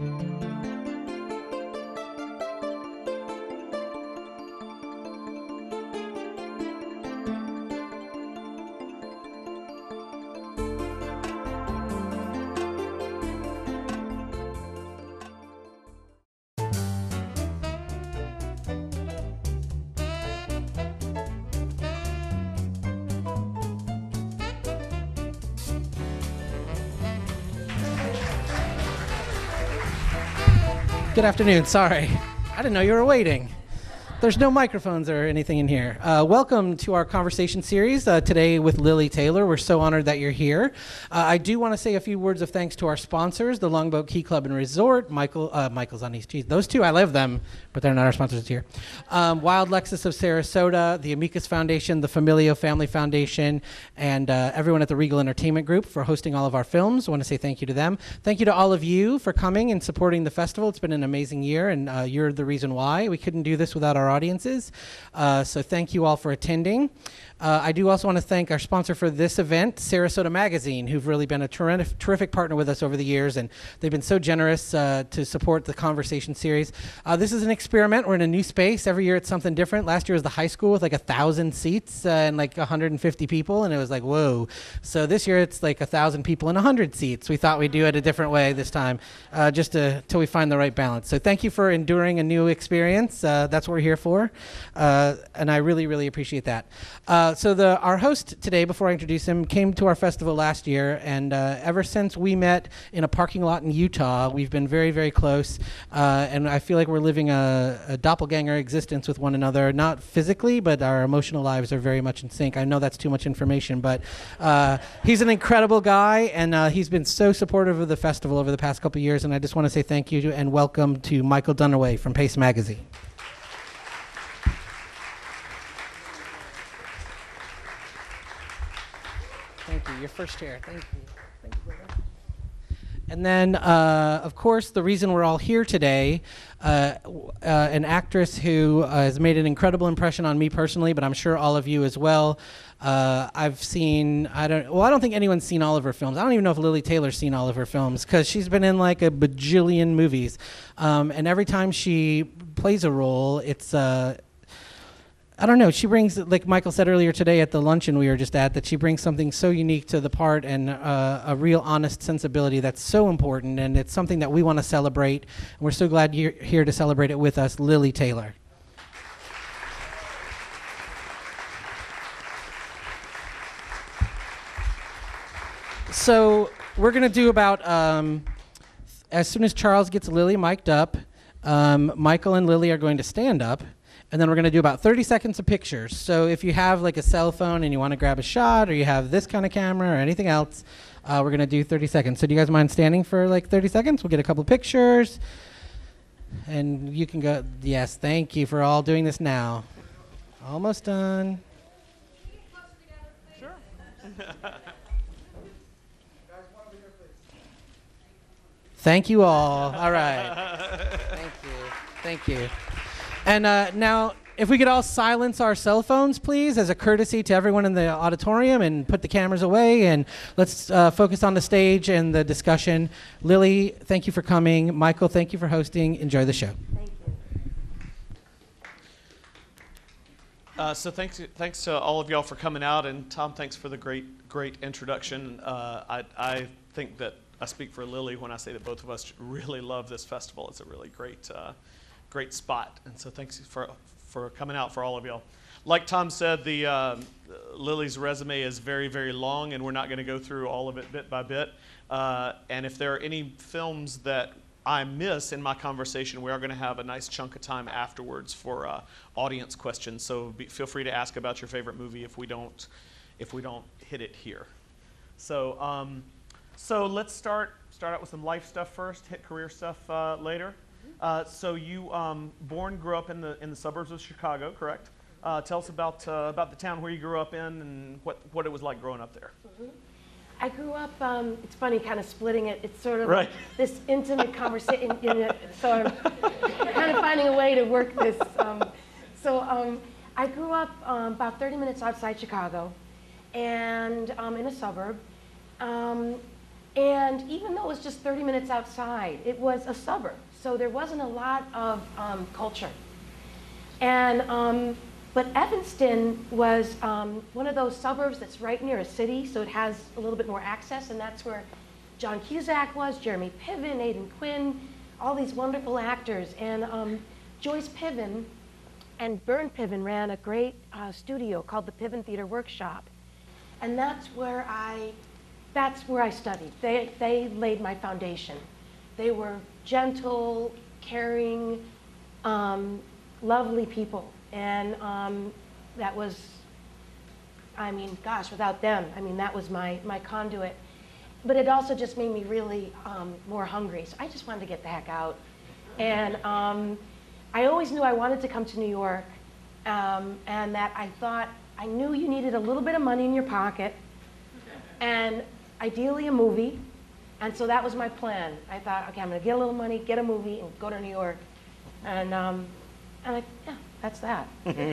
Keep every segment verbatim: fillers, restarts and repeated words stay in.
Good afternoon. Sorry. I didn't know you were waiting. There's no microphones or anything in here. Uh, welcome to our conversation series uh, today with Lili Taylor. We're so honored that you're here. Uh, I do want to say a few words of thanks to our sponsors, the Longboat Key Club and Resort, Michael, uh, Michael's on East Cheese. Those two, I love them, but they're not our sponsors here. Um, Wild Lexus of Sarasota, the Amicus Foundation, the Familio Family Foundation, and uh, everyone at the Regal Entertainment Group for hosting all of our films. I want to say thank you to them. Thank you to all of you for coming and supporting the festival. It's been an amazing year, and uh, you're the reason why. We couldn't do this without our audiences. Uh, so thank you all for attending. Uh, I do also want to thank our sponsor for this event, Sarasota Magazine, who've really been a terrific, terrific partner with us over the years, and they've been so generous uh, to support the conversation series. Uh, this is an experiment. We're in a new space. Every year it's something different. Last year was the high school with like a thousand seats uh, and like one hundred fifty people, and it was like, whoa. So this year it's like a thousand people and one hundred seats. We thought we'd do it a different way this time, uh, just to, till we find the right balance. So thank you for enduring a new experience. Uh, that's what we're here for, uh, and I really, really appreciate that. Uh, so the our host today, before I introduce him, came to our festival last year, and uh, ever since we met in a parking lot in Utah, we've been very, very close, uh, and I feel like we're living a, a doppelganger existence with one another, not physically, but our emotional lives are very much in sync. I know that's too much information, but uh, he's an incredible guy, and uh, he's been so supportive of the festival over the past couple of years, and I just want to say thank you to, and welcome to Michael Dunaway from Pace Magazine. Thank you. Your first chair. Thank you. Thank you, brother. And then, uh, of course, the reason we're all here today, uh, uh, an actress who uh, has made an incredible impression on me personally, but I'm sure all of you as well. Uh, I've seen, I don't, well, I don't think anyone's seen all of her films. I don't even know if Lili Taylor's seen all of her films, because she's been in like a bajillion movies. Um, and every time she plays a role, it's, uh, I don't know, she brings, like Michael said earlier today at the luncheon we were just at, that she brings something so unique to the part, and uh, a real honest sensibility that's so important, and it's something that we want to celebrate. And we're so glad you're here to celebrate it with us, Lili Taylor. So we're going to do about, um, as soon as Charles gets Lili mic'd up, um, Michael and Lili are going to stand up. And then we're going to do about thirty seconds of pictures. So if you have like a cell phone and you want to grab a shot, or you have this kind of camera or anything else, uh, we're going to do thirty seconds. So do you guys mind standing for like thirty seconds? We'll get a couple pictures. And you can go, yes, thank you for all doing this now. Almost done. Sure. Thank you all. All right. Thank you. Thank you. And uh, now, if we could all silence our cell phones, please, as a courtesy to everyone in the auditorium, and put the cameras away, and let's uh, focus on the stage and the discussion. Lili, thank you for coming. Michael, thank you for hosting. Enjoy the show. Thank you. Uh, so thanks, thanks to all of y'all for coming out, and Tom, thanks for the great, great introduction. Uh, I, I think that I speak for Lili when I say that both of us really love this festival. It's a really great, uh, great spot, and so thanks for for coming out for all of y'all. Like Tom said, the uh, Lili's resume is very, very long, and we're not going to go through all of it bit by bit. Uh, and if there are any films that I miss in my conversation, we are going to have a nice chunk of time afterwards for uh, audience questions. So be, feel free to ask about your favorite movie if we don't if we don't hit it here. So um, so let's start start out with some life stuff first. Hit career stuff uh, later. Uh, so you um, born, grew up in the in the suburbs of Chicago, correct? Uh, tell us about uh, about the town where you grew up in, and what what it was like growing up there. Mm-hmm. I grew up. Um, it's funny, kind of splitting it. It's sort of right. this intimate conversation. You know, so I'm kind of finding a way to work this. Um, so um, I grew up um, about thirty minutes outside Chicago, and um, in a suburb. Um, And even though it was just thirty minutes outside, it was a suburb. So there wasn't a lot of um, culture. And, um, but Evanston was um, one of those suburbs that's right near a city, so it has a little bit more access, and that's where John Cusack was, Jeremy Piven, Aidan Quinn, all these wonderful actors. And um, Joyce Piven and Vern Piven ran a great uh, studio called the Piven Theater Workshop. And that's where I, that's where I studied. They, they laid my foundation. They were gentle, caring, um, lovely people. And um, that was, I mean, gosh, without them, I mean, that was my, my conduit. But it also just made me really um, more hungry. So I just wanted to get the heck out. And um, I always knew I wanted to come to New York, um, and that I thought, I knew you needed a little bit of money in your pocket, and ideally a movie. And so that was my plan. I thought, okay, I'm gonna get a little money, get a movie, and go to New York. And, um, and I, yeah, that's that.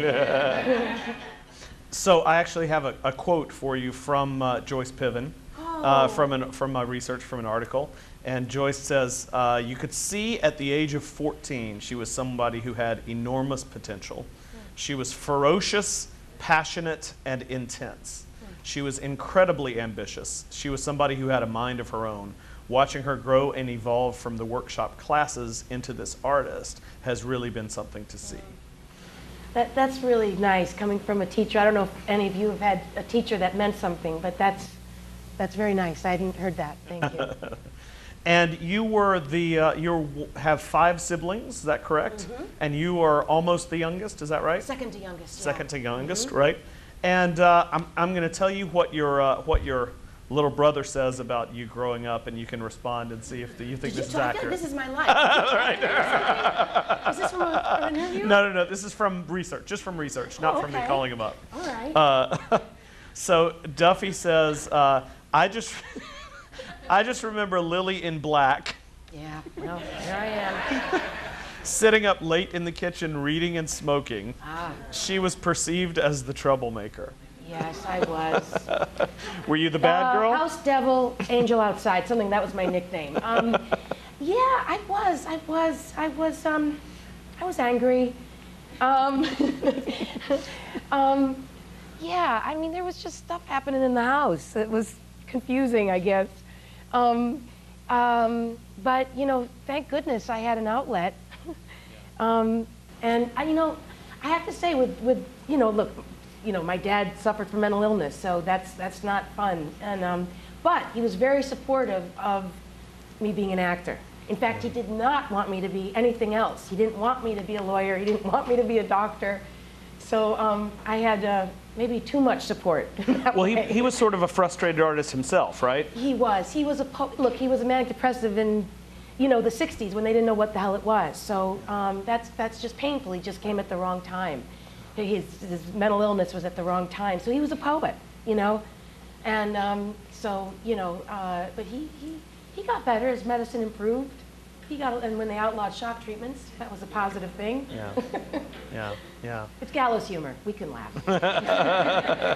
So I actually have a, a quote for you from uh, Joyce Piven, Oh. uh, from, an, from my research from an article. And Joyce says, uh, you could see at the age of fourteen, she was somebody who had enormous potential. She was ferocious, passionate, and intense. She was incredibly ambitious. She was somebody who had a mind of her own. Watching her grow and evolve from the workshop classes into this artist has really been something to see. That, that's really nice coming from a teacher. I don't know if any of you have had a teacher that meant something, but that's, that's very nice. I hadn't heard that. Thank you. And you were the, uh, you have five siblings, is that correct? Mm-hmm. And you are almost the youngest, is that right? Second to youngest. Yeah. Second to youngest, Mhm. right? And uh, I'm, I'm going to tell you what your, uh, what your little brother says about you growing up, and you can respond and see if the, you think Did this you is talk? accurate. This is my life. Right. Is this from a, an interview? No, no, no. This is from research, just from research, not Oh, from me okay. calling him up. All right. Uh, so Duffy says, uh, I just, I just remember Lily in black Yeah, well, here I am. sitting up late in the kitchen reading and smoking. Ah, She was perceived as the troublemaker. yes, I was. Were you the bad Uh, girl? House devil, angel outside, something, that was my nickname. Um, yeah, I was, I was, I was, um, I was angry. Um, um, yeah, I mean, there was just stuff happening in the house. It was confusing, I guess. Um, um, but, you know, thank goodness I had an outlet. um, and, I, you know, I have to say with, with, you know, look, you know, my dad suffered from mental illness, so that's, that's not fun. And, um, but he was very supportive of me being an actor. In fact, he did not want me to be anything else. He didn't want me to be a lawyer. He didn't want me to be a doctor. So um, I had uh, maybe too much support. in that Well, he, way. he was sort of a frustrated artist himself, right? He was. He was a po look. He was a manic depressive in, you know, the sixties when they didn't know what the hell it was. So um, that's that's just painful. He just came at the wrong time. His, his mental illness was at the wrong time. So he was a poet, you know, and um, so you know. Uh, but he he he got better as medicine improved. He got, and when they outlawed shock treatments, that was a positive thing. Yeah, yeah, yeah. It's gallows humor. We can laugh.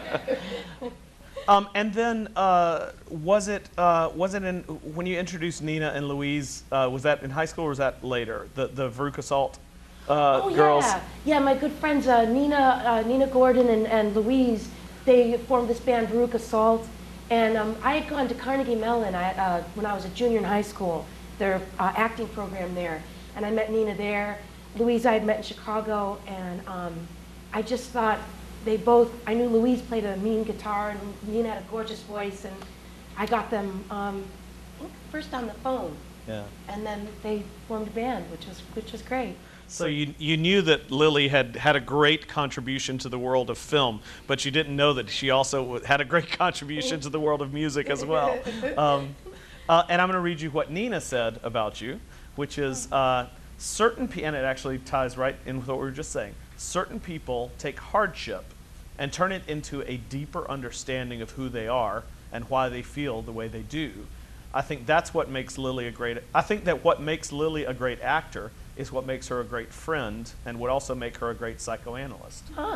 Um, and then uh, was it uh, was it in when you introduced Nina and Louise? Uh, was that in high school or was that later? The the Veruca Salt uh, Oh girls. yeah, yeah. My good friends uh, Nina, uh, Nina Gordon, and, and Louise, they formed this band Veruca Salt, and um, I had gone to Carnegie Mellon I, uh, when I was a junior in high school, their uh, acting program there, and I met Nina there. Louise I had met in Chicago, and um, I just thought they both. I knew Louise played a mean guitar, and Nina had a gorgeous voice, and I got them um, I think first on the phone, Yeah. and then they formed a band, which was which was great. So you you knew that Lily had had a great contribution to the world of film, but you didn't know that she also had a great contribution to the world of music as well. Um, uh, and I'm going to read you what Nina said about you, which is uh, certain pe- and it actually ties right in with what we were just saying. Certain people take hardship and turn it into a deeper understanding of who they are and why they feel the way they do. I think that's what makes Lily a great. I think that what makes Lily a great actor is what makes her a great friend and would also make her a great psychoanalyst. Huh.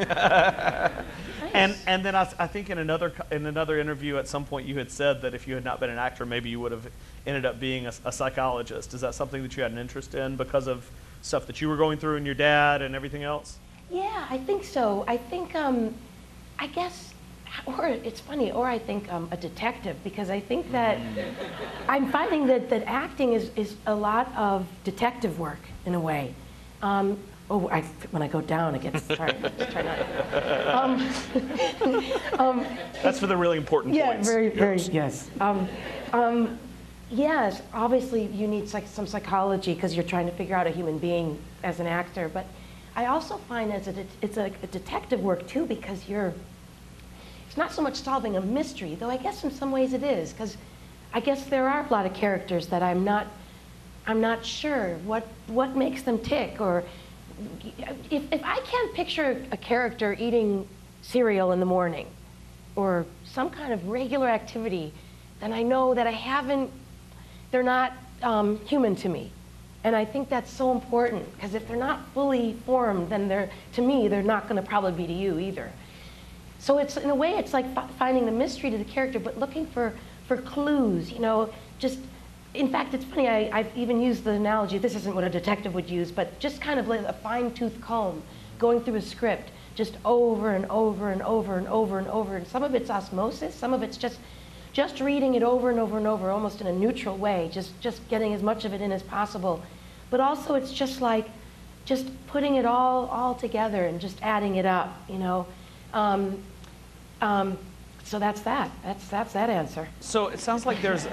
And and then I, th- I think in another co- in another interview at some point you had said that if you had not been an actor, maybe you would have ended up being a, a psychologist. Is that something that you had an interest in because of stuff that you were going through and your dad and everything else? Yeah, I think so. I think, um, I guess, or it's funny, or I think um, a detective, because I think that I'm finding that, that acting is, is a lot of detective work in a way. Um, oh, I, when I go down, it gets, sorry, let's try not to. Um, um, That's for the really important yeah, points. very, very, yes. Um, um, yes, obviously you need psych- some psychology because you're trying to figure out a human being as an actor, but I also find as a det- it's a, a detective work too, because you're, it's not so much solving a mystery, though I guess in some ways it is, because I guess there are a lot of characters that I'm not, I'm not sure what, what makes them tick, or if, if I can't picture a character eating cereal in the morning, or some kind of regular activity, then I know that I haven't, they're not um, human to me. And I think that's so important, because if they're not fully formed, then they're, to me, they're not going to probably be to you either. So it's, in a way, it's like f- finding the mystery to the character, but looking for, for clues, you know, just, in fact, it's funny, I, I've even used the analogy, this isn't what a detective would use, but just kind of like a fine-tooth comb going through a script, just over and over and over and over and over. And some of it's osmosis, some of it's just just reading it over and over and over, almost in a neutral way, just, just getting as much of it in as possible. But also it's just like, just putting it all, all together and just adding it up, you know. Um, um, so that's that. That's, that's that answer. So it sounds like there's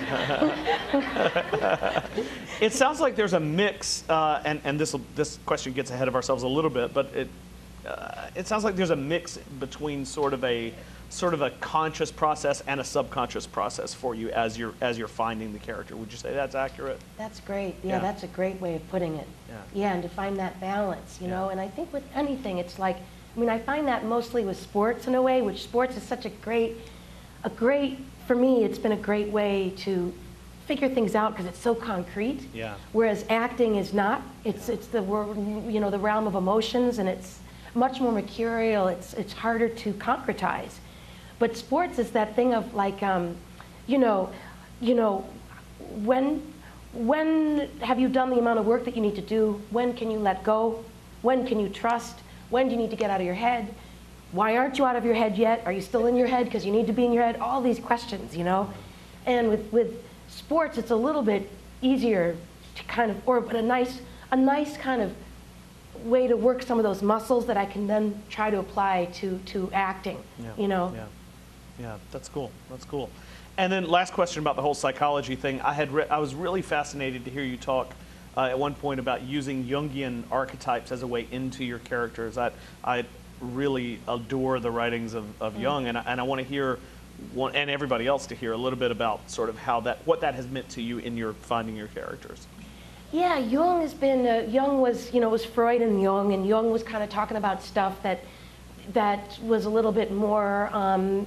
it sounds like there's a mix, uh, and and this this question gets ahead of ourselves a little bit, but it uh, it sounds like there's a mix between sort of a sort of a conscious process and a subconscious process for you as you're as you're finding the character. Would you say that's accurate? That's great. Yeah, Yeah. that's a great way of putting it. Yeah. Yeah, and to find that balance, you Yeah. know. And I think with anything, it's like, I mean, I find that mostly with sports in a way, which sports is such a great, a great, for me, it's been a great way to figure things out because it's so concrete. Yeah. Whereas acting is not. It's it's the wor- you know the realm of emotions, and it's much more mercurial. It's it's harder to concretize. But sports is that thing of like, um, you know, you know, when when have you done the amount of work that you need to do? When can you let go? When can you trust? When do you need to get out of your head? Why aren't you out of your head yet? Are you still in your head because you need to be in your head? All these questions, you know. And with with sports, it's a little bit easier to kind of, or but a nice a nice kind of way to work some of those muscles that I can then try to apply to to acting. Yeah. You know. Yeah. Yeah, that's cool. That's cool. And then last question about the whole psychology thing. I had re- I was really fascinated to hear you talk uh, at one point about using Jungian archetypes as a way into your characters. I I really adore the writings of, of Mm. Jung, and I, and I want to hear one, and everybody else to hear a little bit about sort of how that what that has meant to you in your finding your characters. Yeah, Jung has been, uh, Jung was, you know, it was Freud and Jung, and Jung was kind of talking about stuff that that was a little bit more, um,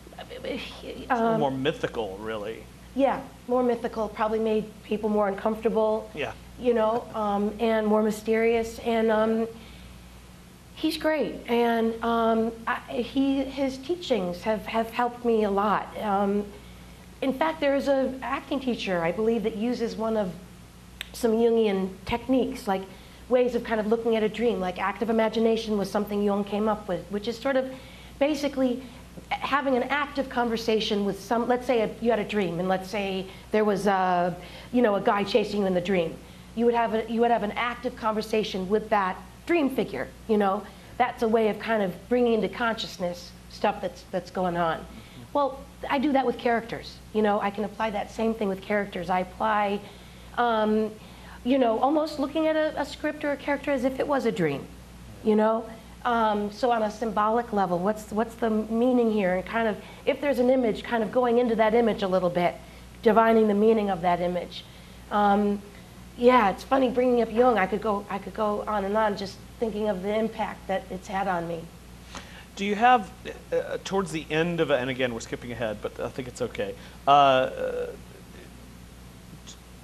um, More mythical, really. yeah, more mythical, probably made people more uncomfortable, Yeah. you know, um, and more mysterious, and um, he's great, and um, I, he, his teachings have, have helped me a lot. Um, in fact, there is an acting teacher, I believe, that uses one of some Jungian techniques, like ways of kind of looking at a dream, like active imagination was something Jung came up with, which is sort of basically having an active conversation with some, let's say a, you had a dream, and let's say there was a, you know, a guy chasing you in the dream. You would have a, you would have an active conversation with that dream figure, you know? That's a way of kind of bringing into consciousness stuff that's, that's going on. Well, I do that with characters, you know? I can apply that same thing with characters. I apply, um, you know, almost looking at a, a script or a character as if it was a dream, you know? Um, so on a symbolic level, what's, what's the meaning here? And kind of, if there's an image, kind of going into that image a little bit, divining the meaning of that image. Um, yeah, it's funny bringing up Jung. I could go, I could go on and on just thinking of the impact that it's had on me. Do you have, uh, towards the end of it, and again, we're skipping ahead, but I think it's okay. Uh, uh,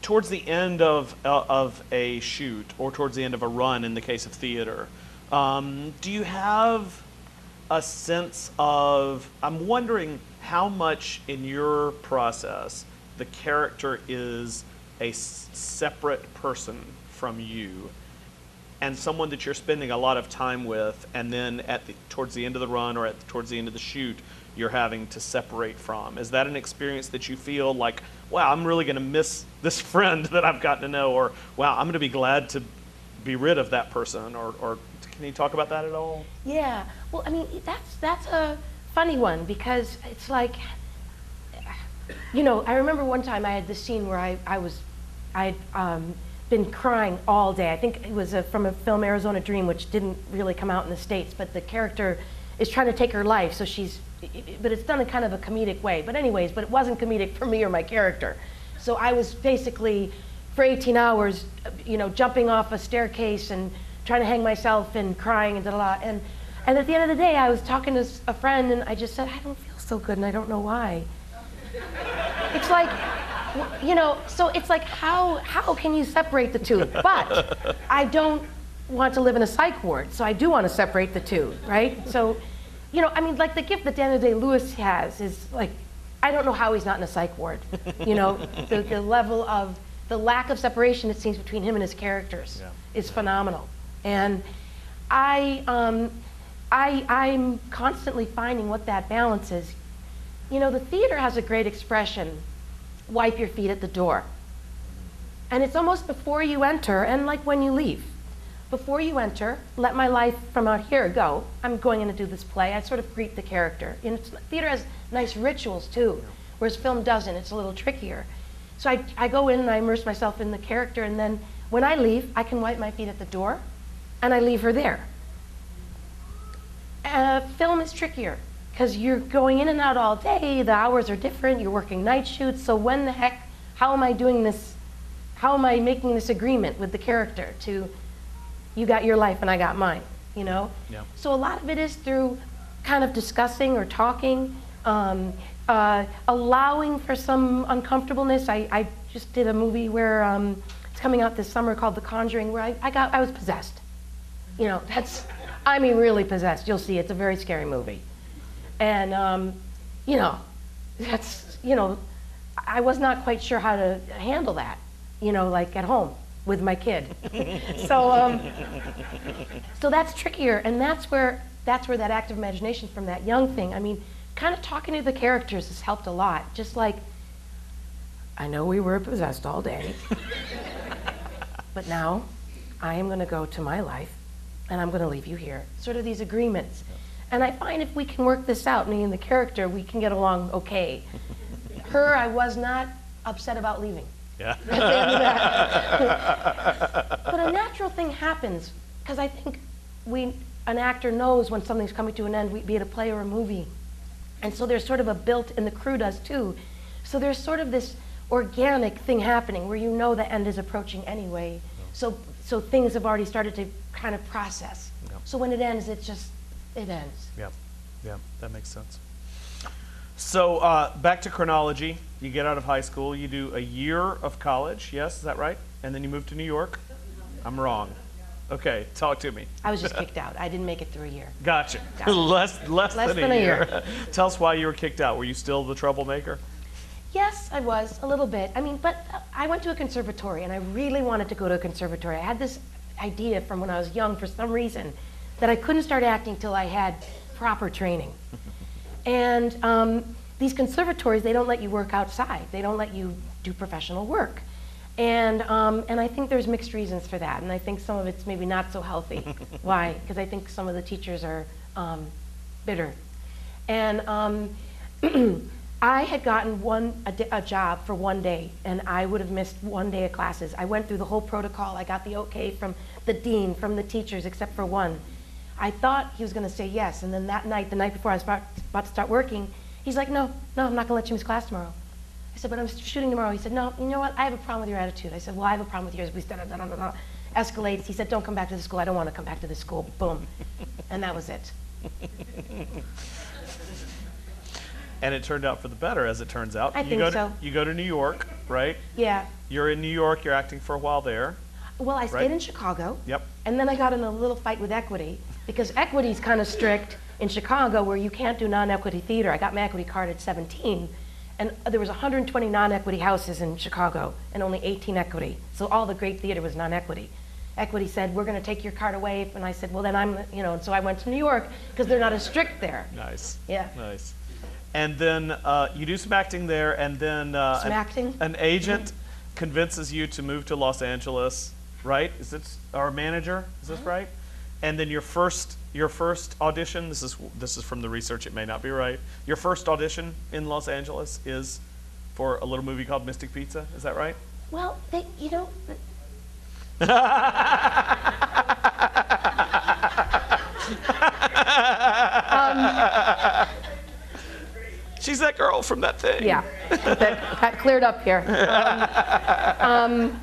towards the end of uh, of a shoot or towards the end of a run in the case of theater, um, do you have a sense of, I'm wondering how much in your process the character is a s- separate person from you and someone that you're spending a lot of time with, and then at the, towards the end of the run or at towards the end of the shoot, you're having to separate from? Is that an experience that you feel like, wow, I'm really going to miss this friend that I've gotten to know, or wow, I'm going to be glad to be rid of that person, or, or can you talk about that at all? Yeah, well, I mean, that's that's a funny one, because it's like, you know, I remember one time I had this scene where I, I was, I had um, been crying all day. I think it was a, from a film, Arizona Dream, which didn't really come out in the States, but the character is trying to take her life, so she's, but it's done in kind of a comedic way. But anyways, but it wasn't comedic for me or my character. So I was basically, for eighteen hours, you know, jumping off a staircase and trying to hang myself and crying and da da da. And, and at the end of the day, I was talking to a friend, and I just said, I don't feel so good, and I don't know why. It's like, you know, so it's like, how how can you separate the two? But I don't want to live in a psych ward, so I do want to separate the two, right? So, you know, I mean, like the gift that Daniel Day-Lewis has is like, I don't know how he's not in a psych ward. You know, the, the level of, the lack of separation it seems between him and his characters Yeah. is phenomenal. And I, um, I, I'm constantly finding what that balance is. You know, the theater has a great expression, wipe your feet at the door. And it's almost before you enter and like when you leave. Before you enter, let my life from out here go. I'm going in to do this play. I sort of greet the character. And it's, theater has nice rituals too, whereas film doesn't. It's a little trickier. So I, I go in and I immerse myself in the character, and then when I leave, I can wipe my feet at the door, and I leave her there. Uh, film is trickier, because you're going in and out all day, the hours are different, you're working night shoots, so when the heck, how am I doing this, how am I making this agreement with the character to, you got your life and I got mine, you know? Yeah. So a lot of it is through kind of discussing or talking, um, uh, allowing for some uncomfortableness. I, I just did a movie where, um, it's coming out this summer called The Conjuring, where I, I got, I was possessed. You know, that's, I mean really possessed, you'll see, it's a very scary movie. And, um, you know, that's, you know, I was not quite sure how to handle that, you know, like at home with my kid. so, um, so that's trickier, and that's where, that's where that active imagination from that young thing, I mean, kind of talking to the characters has helped a lot. Just like, I know we were possessed all day, but now I am gonna go to my life, and I'm gonna leave you here. Sort of these agreements. And I find if we can work this out, me and the character, we can get along okay. Her, I was not upset about leaving. Yeah. But a natural thing happens, because I think we, an actor knows when something's coming to an end, be it a play or a movie. And so there's sort of a built, and the crew does too. So there's sort of this organic thing happening where you know the end is approaching anyway. So, so things have already started to kind of process. Yep. So when it ends, it just, it ends. Yeah, yeah, that makes sense. So uh, back to chronology. You get out of high school, you do a year of college, yes, is that right? And then you move to New York? I'm wrong. Okay, talk to me. I was just kicked out. I didn't make it through a year. Gotcha. Gotcha. less less, Less than, than a a year. year. Tell us why you were kicked out. Were you still the troublemaker? Yes, I was, a little bit. I mean, but I went to a conservatory, and I really wanted to go to a conservatory. I had this idea from when I was young, for some reason, that I couldn't start acting till I had proper training. And um, these conservatories, they don't let you work outside. They don't let you do professional work. And, um, and I think there's mixed reasons for that, and I think some of it's maybe not so healthy. Why? Because I think some of the teachers are um, bitter. And um, I had gotten one a, di- a job for one day, and I would have missed one day of classes. I went through the whole protocol. I got the okay from the dean, from the teachers, except for one. I thought he was going to say yes, and then that night, the night before I was about, about to start working, he's like, no, no, I'm not going to let you miss class tomorrow. I said, but I'm shooting tomorrow. He said, no, you know what? I have a problem with your attitude. I said, well, I have a problem with yours. We da, da, da, da, da. Escalates. He said, don't come back to the school. I don't want to come back to the school. Boom. And that was it. and it turned out for the better, as it turns out. I you think go so. To, you go to New York, right? Yeah. You're in New York. You're acting for a while there. Well, I stayed Right. in Chicago. Yep. And then I got in a little fight with Equity, because Equity's kind of strict in Chicago where you can't do non-equity theater. I got my equity card at seventeen, and there was one hundred twenty non-equity houses in Chicago and only eighteen equity. So all the great theater was non-equity. Equity said, we're going to take your card away. And I said, well, then I'm, you know, and so I went to New York because they're not as strict there. Nice. Yeah. Nice. And then uh, you do some acting there, and then uh, Some an, acting? an agent convinces you to move to Los Angeles, right? Is this our manager? Is this right? And then your first your first audition. This is this is from the research. It may not be right. Your first audition in Los Angeles is for a little movie called Mystic Pizza. Is that right? Well, they, you know, She's that girl from that thing. yeah, that, that cleared up here. Um, um,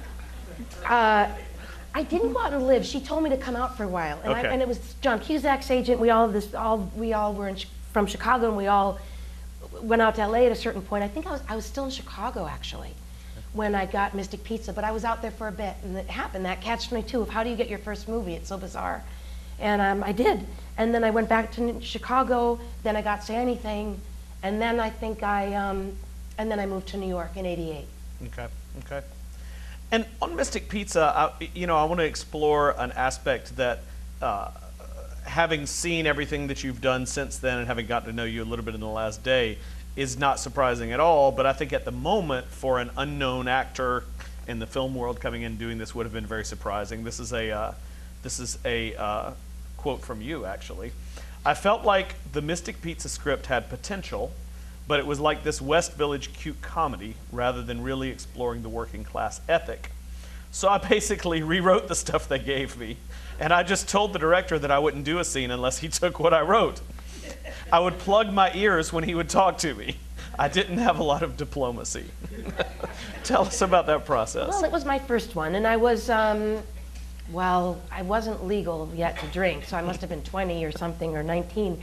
uh, I didn't go out and live. She told me to come out for a while, and, Okay. I, and it was John Cusack's agent. We all this all we all were in, Ch- from Chicago, and we all went out to L A at a certain point. I think I was I was still in Chicago actually when I got Mystic Pizza, but I was out there for a bit, and it happened that catch twenty-two of how do you get your first movie? It's so bizarre, and um, I did, and then I went back to Chicago. Then I got Say Anything, and then I think I um, and then I moved to New York in eighty-eight. Okay. Okay. And on Mystic Pizza, I, you know, I want to explore an aspect that, uh, having seen everything that you've done since then and having gotten to know you a little bit in the last day, is not surprising at all. But I think at the moment, for an unknown actor in the film world coming in doing this, would have been very surprising. This is a, uh, this is a uh, quote from you, actually. I felt like the Mystic Pizza script had potential, but it was like this West Village cute comedy rather than really exploring the working class ethic. So I basically rewrote the stuff they gave me, and I just told the director that I wouldn't do a scene unless he took what I wrote. I would plug my ears when he would talk to me. I didn't have a lot of diplomacy. Tell us about that process. Well, it was my first one, and I was, um, well, I wasn't legal yet to drink, so I must have been twenty or something, or nineteen.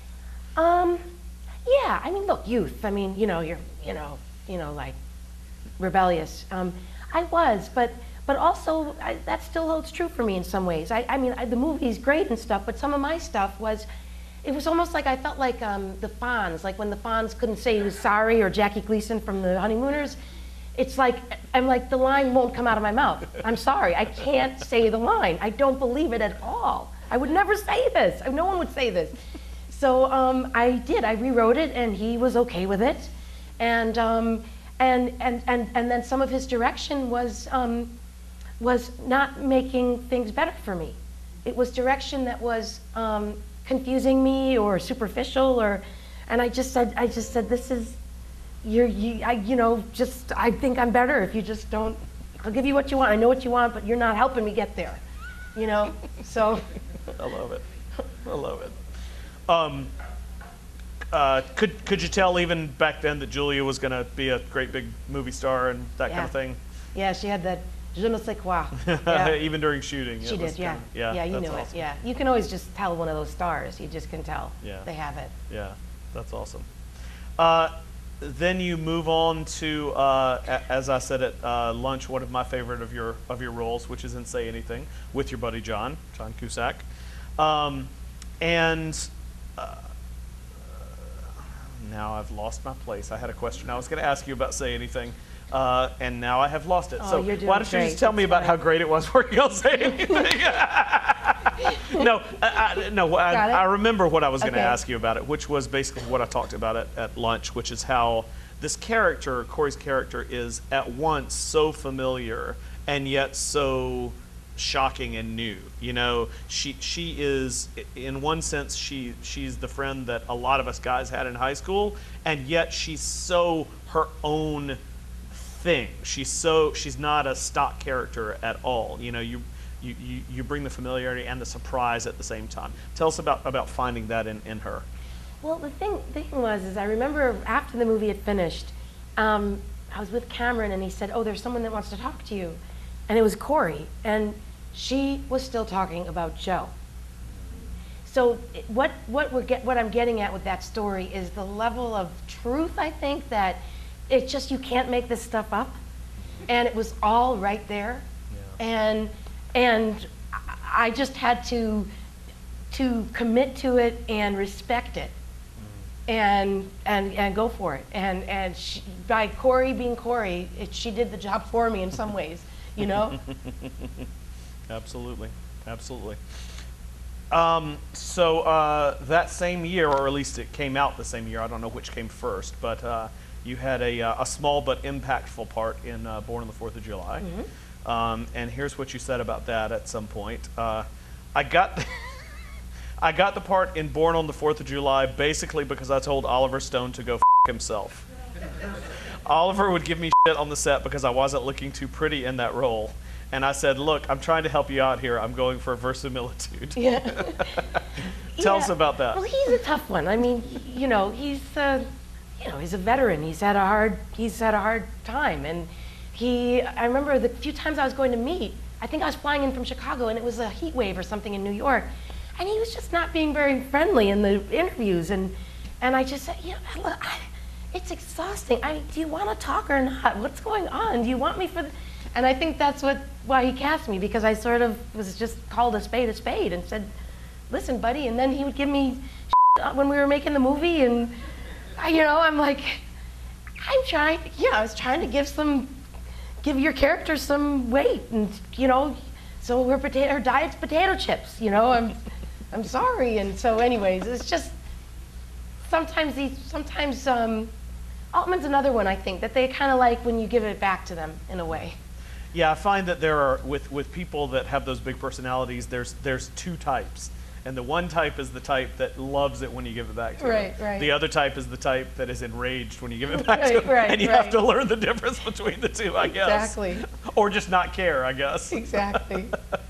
Um, yeah, I mean, look, youth. I mean, you know, you're, you know, you know, like rebellious. Um, I was, but but also I, that still holds true for me in some ways. I, I mean, I, the movie's great and stuff, but some of my stuff was. It was almost like I felt like um, the Fonz, like when the Fonz couldn't say he was sorry, or Jackie Gleason from The Honeymooners. It's like, I'm like, the line won't come out of my mouth. I'm sorry, I can't say the line. I don't believe it at all. I would never say this. No one would say this. So um, I did, I rewrote it, and he was okay with it. And, um, and, and, and, and then some of his direction was, um, was not making things better for me. It was direction that was, um, confusing me or superficial, or, and I just said, I just said, this is, you're, you, I, you know, just, I think I'm better if you just don't, I'll give you what you want, I know what you want, but you're not helping me get there, you know, so. I love it, I love it. Um, uh, could, could you tell even back then that Julia was gonna be a great big movie star and that Yeah. kind of thing? Yeah, she had that, je ne sais quoi. Yeah. Even during shooting. She it was did, yeah. kind of- yeah, Yeah, you that's knew awesome. it, yeah. You can always just tell one of those stars, you just can tell. Yeah. They have it. Yeah, that's awesome. Uh, then you move on to, uh, a- as I said at uh, lunch, one of my favorite of your of your roles, which is in Say Anything, with your buddy John, John Cusack. Um, and uh, now I've lost my place. I had a question I was going to ask you about Say Anything, uh, and now I have lost it. Oh, so you're doing why don't you great. just tell me That's about fine. how great it was working on Say Anything? no, I, I, no, I, Got it? I remember what I was going to Okay. ask you about it, which was basically what I talked about at, at lunch, which is how this character, Corey's character, is at once so familiar and yet so shocking and new. You know, she she is, in one sense, she she's the friend that a lot of us guys had in high school, and yet she's so her own thing. She's so she's not a stock character at all. You know, you you, you, you bring the familiarity and the surprise at the same time. Tell us about, about finding that in, in her. Well, the thing, thing was, is I remember after the movie had finished, um, I was with Cameron, and he said, oh, there's someone that wants to talk to you. And it was Corey, and she was still talking about Joe. so it- what what we're get what I'm getting at with that story is the level of truth. I think that it's just you can't make this stuff up, and it was all right there, Yeah. and and I I just had to to commit to it and respect it, and and and go for it. And and she, by Corey being Corey, it, she did the job for me in some ways, you know. Absolutely, absolutely. Um, so uh, that same year, or at least it came out the same year. I don't know which came first, but uh, you had a, uh, a small but impactful part in uh, Born on the Fourth of July. Mm-hmm. Um, and here's what you said about that at some point. Uh, I got the I got the part in Born on the Fourth of July basically because I told Oliver Stone to go f himself. Oliver would give me shit on the set because I wasn't looking too pretty in that role. And I said, look, I'm trying to help you out here. I'm going for verisimilitude. Yeah. Tell Yeah. us about that. Well, he's a tough one. I mean, you know, he's uh, you know, he's a veteran. He's had a hard he's had a hard time, and he. I remember the few times I was going to meet. I think I was flying in from Chicago, and it was a heat wave or something in New York, and he was just not being very friendly in the interviews, and and I just said, you know, look, I, it's exhausting. I do you want to talk or not? What's going on? Do you want me for? The, and I think that's what why he cast me, because I sort of was just called a spade a spade and said, listen, buddy. And then he would give me shit when we were making the movie, and I, you know, I'm like, I'm trying. Yeah, I was trying to give some, give your character some weight, and you know, so we're potato, our diet's potato chips. You know, I'm, I'm sorry. And so, anyways, it's just sometimes these, sometimes um, Altman's another one. I think that they kind of like when you give it back to them in a way. Yeah, I find that there are, with, with people that have those big personalities, there's there's two types. And the one type is the type that loves it when you give it back to Right, them. right. The other type is the type that is enraged when you give it back Right, to them. right, and you have right. to learn the difference between the two, I guess. Exactly. Or just not care, I guess. Exactly.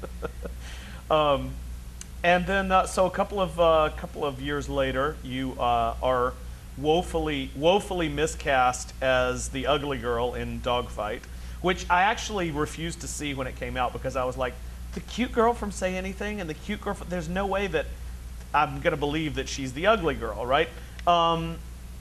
Um, and then, uh, so a couple of uh, couple of years later, you uh, are woefully woefully miscast as the ugly girl in Dogfight, which I actually refused to see when it came out because I was like, the cute girl from Say Anything and the cute girl from, there's no way that I'm going to believe that she's the ugly girl, right? Um,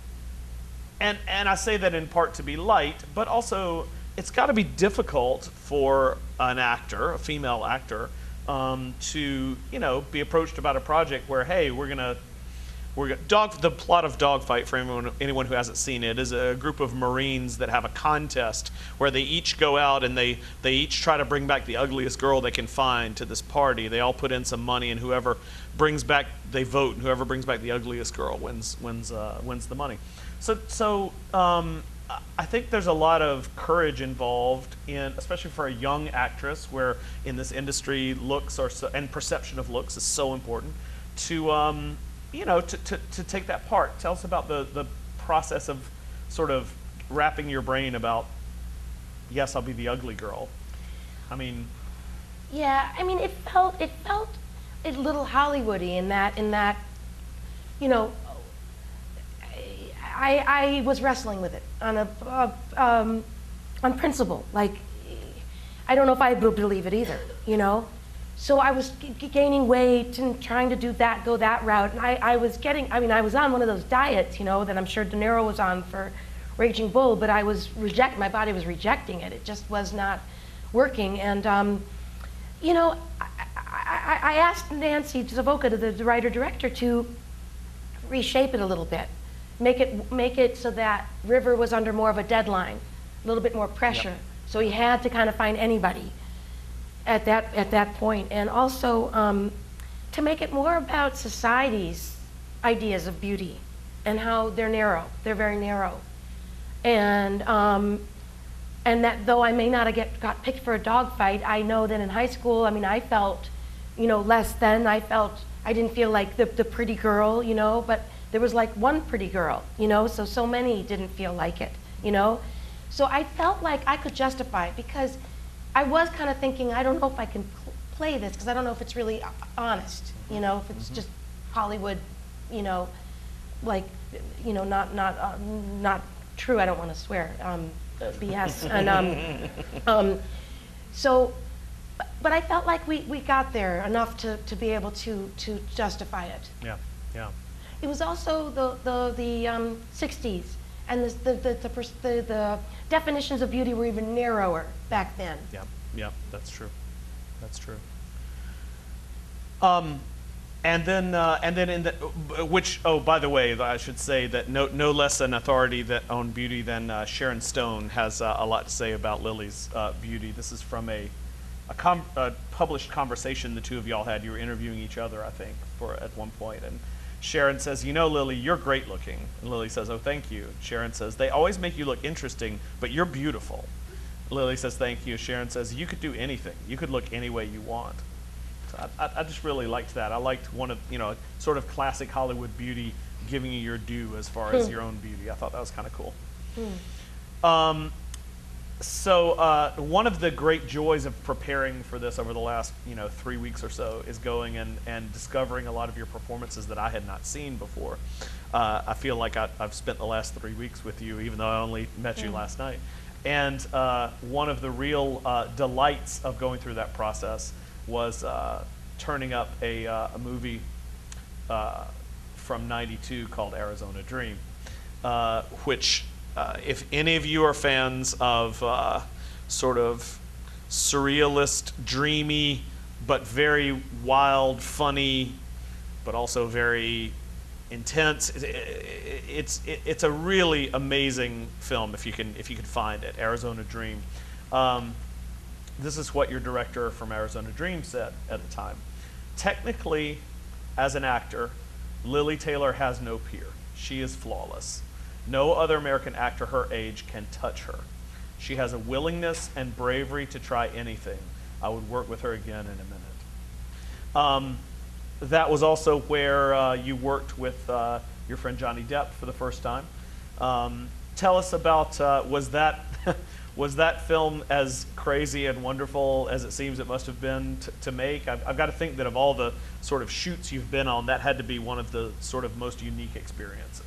and and I say that in part to be light, but also it's got to be difficult for an actor, a female actor, um, to you know be approached about a project where, hey, we're gonna we're gonna, dog. The plot of Dogfight, for anyone anyone who hasn't seen it, is a group of Marines that have a contest where they each go out and they they each try to bring back the ugliest girl they can find to this party. They all put in some money, and whoever brings back, they vote, and whoever brings back the ugliest girl wins wins uh, wins the money. So so. Um, I think there's a lot of courage involved in, especially for a young actress, where in this industry looks are so, and perception of looks is so important, to um, you know to, to, to take that part. Tell us about the, the process of sort of wrapping your brain about, yes, I'll be the ugly girl. I mean, Yeah, I mean, it felt it felt a little Hollywoody in that in that, you know, I I was wrestling with it on a uh, um, on principle. Like, I don't know if I would believe it either, you know. So I was g gaining weight and trying to do that, go that route. And I I was getting. I mean, I was on one of those diets, you know, that I'm sure De Niro was on for Raging Bull. But I was reject. My body was rejecting it. It just was not working. And um, you know, I, I, I asked Nancy Zavoka, the, the writer-director, to reshape it a little bit, make it make it so that River was under more of a deadline, a little bit more pressure. Yep. So he had to kind of find anybody at that at that point, and also um, to make it more about society's ideas of beauty and how they're narrow. They're very narrow, and um, and that though I may not have get, got picked for a dogfight, I know that in high school, I mean, I felt, you know, less than. I felt I didn't feel like the the pretty girl, you know, but there was like one pretty girl, you know, so so many didn't feel like it, you know. So I felt like I could justify it because I was kind of thinking, I don't know if I can pl play this because I don't know if it's really honest, you know, if it's Mm-hmm. just Hollywood, you know, like, you know, not not uh, not true. I don't want to swear, um, B S. And um, um, so, but but I felt like we, we got there enough to, to be able to, to justify it. Yeah, yeah. It was also the, the, the um, sixties, and the, the, the, the, pers- the, the definitions of beauty were even narrower back then. Yeah, yeah, that's true. That's true. Um, and then, uh, and then in the, which, oh, by the way, I should say that no, no less an authority that on beauty than uh, Sharon Stone has uh, a lot to say about Lily's uh, beauty. This is from a, a, com- a published conversation the two of y'all had. You were interviewing each other, I think, for at one point, and Sharon says, "You know, Lily, you're great looking." And Lily says, "Oh, thank you." Sharon says, "They always make you look interesting, but you're beautiful." Lily says, "Thank you." Sharon says, "You could do anything. You could look any way you want." So I, I, I just really liked that. I liked one of, you know, sort of classic Hollywood beauty, giving you your due as far as your own beauty. I thought that was kind of cool. Um, so uh, one of the great joys of preparing for this over the last, you know, three weeks or so is going and, and discovering a lot of your performances that I had not seen before. Uh, I feel like I, I've spent the last three weeks with you, even though I only met you last night. And uh, one of the real uh, delights of going through that process was uh, turning up a, uh, a movie uh, from ninety-two called Arizona Dream, uh, which uh, if any of you are fans of uh, sort of surrealist, dreamy, but very wild, funny, but also very intense. It's it, it's a really amazing film if you can if you can find it. Arizona Dream. Um, this is what your director from Arizona Dream said at the time. Technically, as an actor, Lili Taylor has no peer. She is flawless. No other American actor her age can touch her. She has a willingness and bravery to try anything. I would work with her again in a minute. Um, that was also where uh, you worked with uh, your friend Johnny Depp for the first time. Um, tell us about, uh, was that was that film as crazy and wonderful as it seems it must have been t- to make? I've, I've got to think that of all the sort of shoots you've been on, that had to be one of the sort of most unique experiences.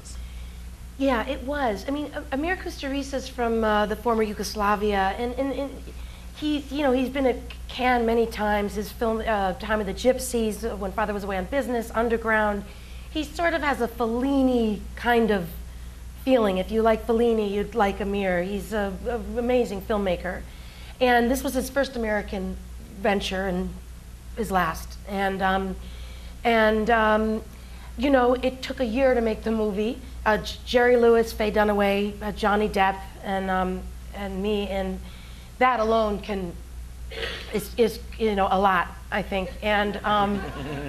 Yeah, it was. I mean, Amir Kusturica is from uh, the former Yugoslavia, and, and, and he, you know, he's been at Cannes many times. His film, uh, Time of the Gypsies, uh, When Father Was Away on Business, Underground. He sort of has a Fellini kind of feeling. If you like Fellini, you'd like Amir. He's an amazing filmmaker. And this was his first American venture and his last. And, um, and um, you know, it took a year to make the movie. Uh, Jerry Lewis, Faye Dunaway, uh, Johnny Depp, and, um, and me. And that alone can, is, is you know, a lot, I think. And, um,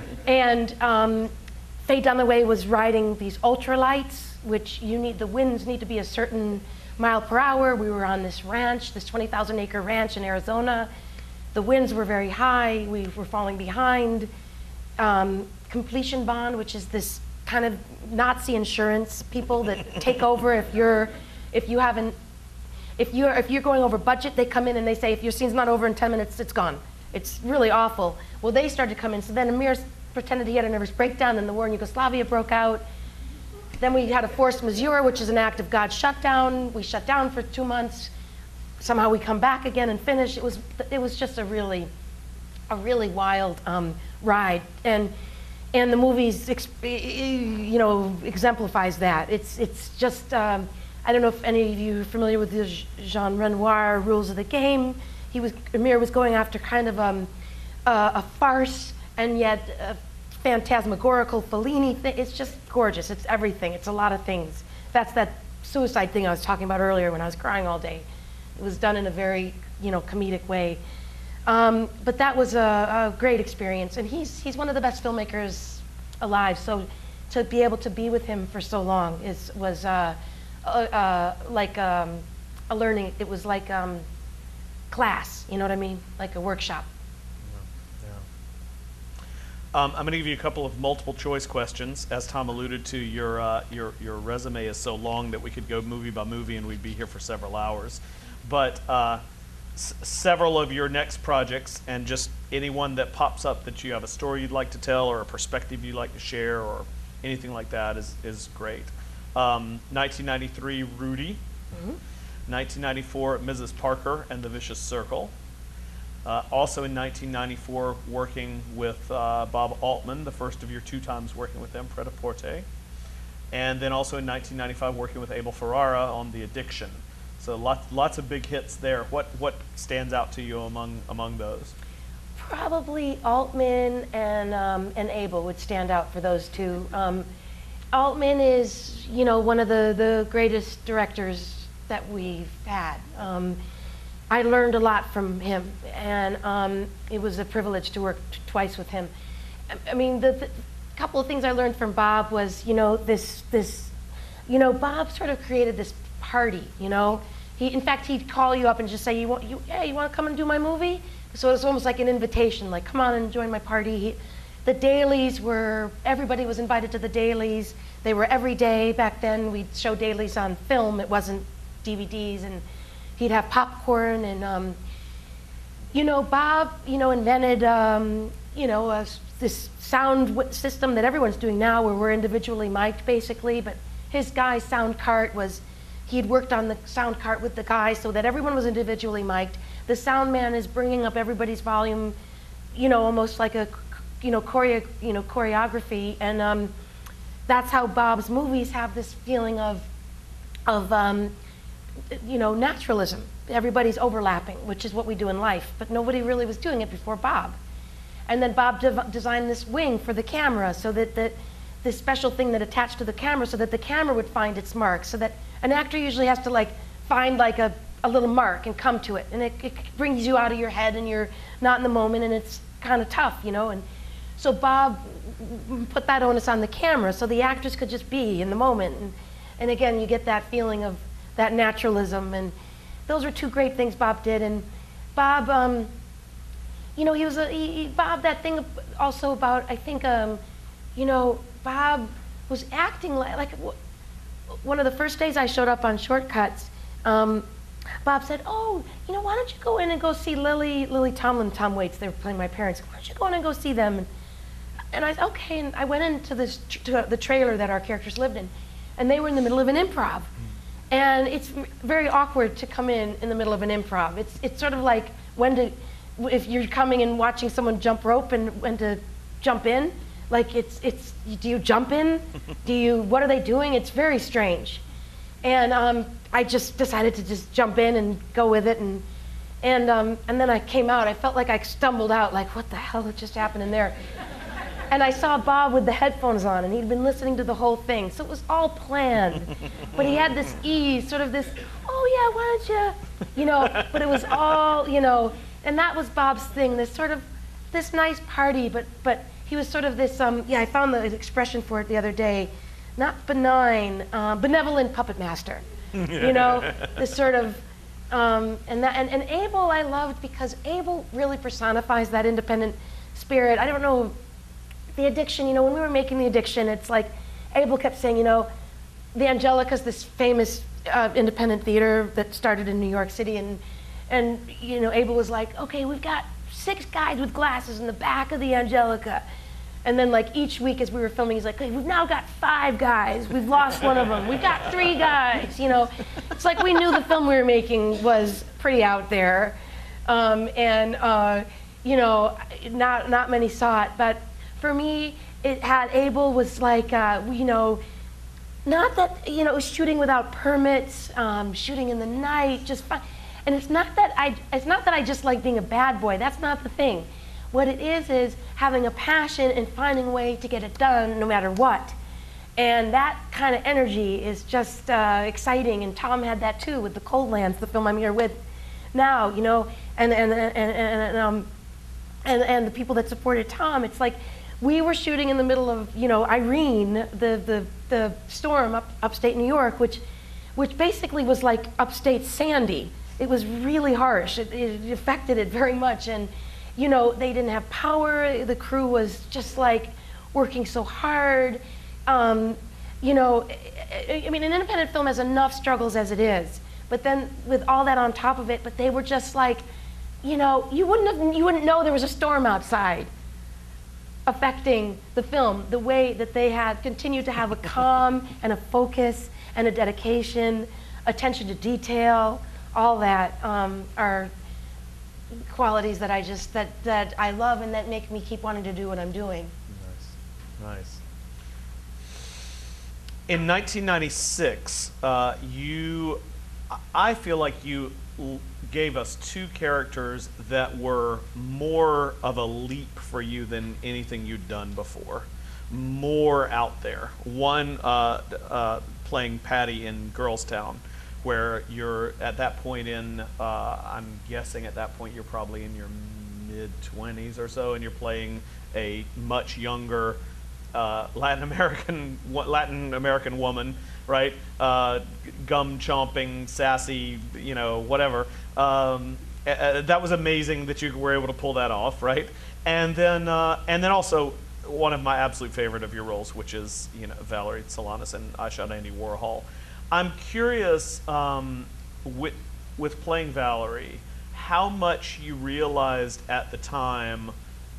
and um, Faye Dunaway was riding these ultralights, which you need, the winds need to be a certain mile per hour. We were on this ranch, this twenty thousand acre ranch in Arizona. The winds were very high. We were falling behind. Um, completion bond, which is this kind of Nazi insurance people that take over if you're, if you haven't, if you're, if you're going over budget, they come in and they say, if your scene's not over in ten minutes, it's gone. It's really awful. Well, they started to come in. So then Amir pretended he had a nervous breakdown, and the war in Yugoslavia broke out. Then we had a force majeure, which is an act of God shutdown. We shut down for two months. Somehow we come back again and finish. It was, it was just a really, a really wild um, ride. And, and the movie's, you know, exemplifies that. It's, it's just, um, I don't know if any of you are familiar with the Jean Renoir rules of the game. He was, Amir was going after kind of um, uh, a farce and yet a phantasmagorical Fellini thing. It's just gorgeous. It's everything. It's a lot of things. That's that suicide thing I was talking about earlier when I was crying all day. It was done in a very, you know, comedic way. Um, but that was a, a great experience, and he's he's one of the best filmmakers alive. So to be able to be with him for so long is was uh, uh, uh, like um, a learning. It was like um, class. You know what I mean? Like a workshop. Um, I'm going to give you a couple of multiple choice questions. As Tom alluded to, your, uh, your, your resume is so long that we could go movie by movie and we'd be here for several hours. But uh, s- several of your next projects, and just anyone that pops up that you have a story you'd like to tell or a perspective you'd like to share or anything like that is, is great. Um, nineteen ninety-three, Rudy. Mm-hmm. nineteen ninety-four, Missus Parker and the Vicious Circle. Uh, also in nineteen ninety-four, working with uh, Bob Altman, the first of your two times working with them, Pret-a-Porter. And then also in nineteen ninety-five, working with Abel Ferrara on The Addiction. So lots, lots of big hits there. What, what stands out to you among, among those? Probably Altman and, um, and Abel would stand out for those two. Um, Altman is, you know, one of the, the greatest directors that we've had. Um, I learned a lot from him, and um, it was a privilege to work t twice with him. I, I mean, the, the couple of things I learned from Bob was, you know, this, this, you know, Bob sort of created this party, you know. He, in fact, he'd call you up and just say, you want, you, hey, you want to come and do my movie? So it was almost like an invitation, like, come on and join my party. He, the dailies were, everybody was invited to the dailies. They were every day. Back then, we'd show dailies on film. It wasn't D V Ds, and he'd have popcorn, and um, you know, Bob, you know, invented, um, you know, uh, this sound w system that everyone's doing now, where we're individually mic'd, basically. But his guy's sound cart was, he'd worked on the sound cart with the guy so that everyone was individually mic'd. The sound man is bringing up everybody's volume, you know, almost like a, you know, choreo, you know, choreography, and um, that's how Bob's movies have this feeling of, of. Um, you know, naturalism. Everybody's overlapping, which is what we do in life, but nobody really was doing it before Bob. And then Bob de designed this wing for the camera, so that, that this special thing that attached to the camera, so that the camera would find its mark, so that an actor usually has to like find like a, a little mark and come to it, and it, it brings you out of your head, and you're not in the moment, and it's kind of tough, you know. And so Bob put that onus on the camera, so the actors could just be in the moment, and, and again, you get that feeling of that naturalism, and those are two great things Bob did. And Bob, um, you know, he was a, he, he, Bob, that thing also about, I think, um, you know, Bob was acting like, like one of the first days I showed up on Shortcuts, um, Bob said, oh, you know, why don't you go in and go see Lily, Lily Tomlin, Tom Waits, they were playing my parents, why don't you go in and go see them? And, and I said, okay, and I went into this, to the trailer that our characters lived in, and they were in the middle of an improv. And it's very awkward to come in in the middle of an improv. It's, it's sort of like when to, if you're coming and watching someone jump rope and when to jump in. Like it's, it's, do you jump in? Do you, what are they doing? It's very strange. And um, I just decided to just jump in and go with it. And, and, um, and then I came out, I felt like I stumbled out, like what the hell just happened in there? And I saw Bob with the headphones on, and he'd been listening to the whole thing. So it was all planned. But he had this ease, sort of this, oh yeah, why don't you, you know, but it was all, you know, and that was Bob's thing, this sort of, this nice party, but, but he was sort of this, um, yeah, I found the expression for it the other day, not benign, uh, benevolent puppet master. You know, this sort of, um, and, that, and, and Abel I loved because Abel really personifies that independent spirit. I don't know, The Addiction, you know, when we were making The Addiction, it's like Abel kept saying, you know, the Angelica's this famous uh, independent theater that started in New York City, and, and, you know, Abel was like, okay, we've got six guys with glasses in the back of the Angelica. And then, like, each week as we were filming, he's like, hey, we've now got five guys. We've lost one of them. We've got three guys, you know. It's like we knew the film we were making was pretty out there. Um, and, uh, you know, not, not many saw it. But for me, it had, Abel was like, uh, you know, not that, you know, it was shooting without permits, um, shooting in the night, just fun. And it's not that I, it's not that I just like being a bad boy. That's not the thing. What it is is having a passion and finding a way to get it done no matter what. And that kind of energy is just uh, exciting. And Tom had that too with the Cold Lands, the film I'm here with now, you know, and, and, and, and, and, um, and, and the people that supported Tom. It's like we were shooting in the middle of, you know, Irene, the, the, the storm up upstate New York, which, which basically was like upstate Sandy. It was really harsh. It, it affected it very much. And you know, they didn't have power. The crew was just like working so hard. Um, you know, I, I mean, an independent film has enough struggles as it is, but then with all that on top of it, but they were just like, you know, you wouldn't have, you wouldn't know there was a storm outside affecting the film the way that they had continued to have a calm and a focus and a dedication, attention to detail, all that um, are qualities that I just that that I love and that make me keep wanting to do what I'm doing. Nice, nice. In nineteen ninety-six, uh, you, I feel like you l- gave us two characters that were more of a leap for you than anything you'd done before, more out there. One uh, uh, playing Patty in Girls Town, where you're at that point in, uh, I'm guessing at that point you're probably in your mid twenties or so, and you're playing a much younger uh, Latin American Latin American woman, right? Uh, gum chomping, sassy, you know, whatever. Um, uh, that was amazing that you were able to pull that off, right? And then, uh, and then also one of my absolute favorite of your roles, which is, you know, Valerie Solanas and I Shot Andy Warhol. I'm curious, um, with, with playing Valerie, how much you realized at the time,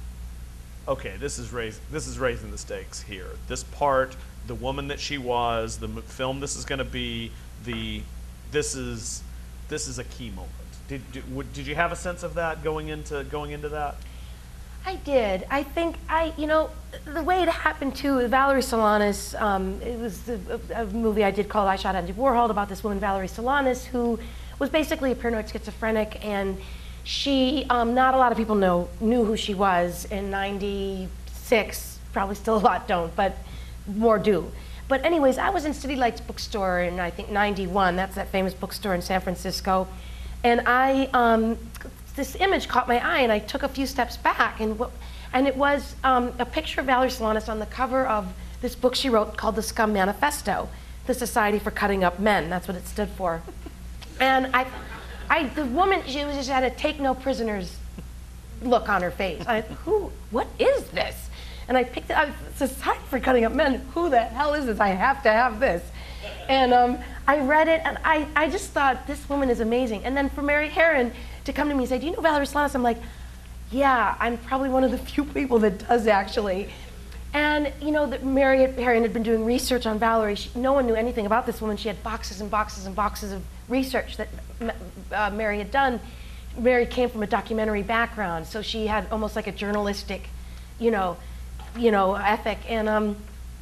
okay, this is, raise, this is raising the stakes here. This part, the woman that she was, the m- film this is going to be, the, this is, this is a key moment. Did, did, w- did you have a sense of that going into, going into that? I did. I think I, you know, the way it happened too with Valerie Solanas, um, it was a, a, a movie I did called I Shot Andy Warhol about this woman, Valerie Solanas, who was basically a paranoid schizophrenic, and she, um, not a lot of people know, knew who she was in ninety-six, probably still a lot don't, but more do. But anyways, I was in City Lights bookstore in, I think, ninety-one, that's that famous bookstore in San Francisco, and I, um, this image caught my eye, and I took a few steps back, and what, and it was um, a picture of Valerie Solanas on the cover of this book she wrote called The Scum Manifesto, the Society for Cutting Up Men. That's what it stood for. And I, I, the woman, she was just had a take no prisoners look on her face. I, who, what is this? And I picked it up, Society for Cutting Up Men. Who the hell is this? I have to have this. And um, I read it, and I, I just thought, this woman is amazing. And then for Mary Herron to come to me and say, do you know Valerie Solanas? I'm like, yeah, I'm probably one of the few people that does actually. And you know, that Mary Herron had been doing research on Valerie. She, no one knew anything about this woman. She had boxes and boxes and boxes of research that uh, Mary had done. Mary came from a documentary background, so she had almost like a journalistic, you know, you know, ethic. And um,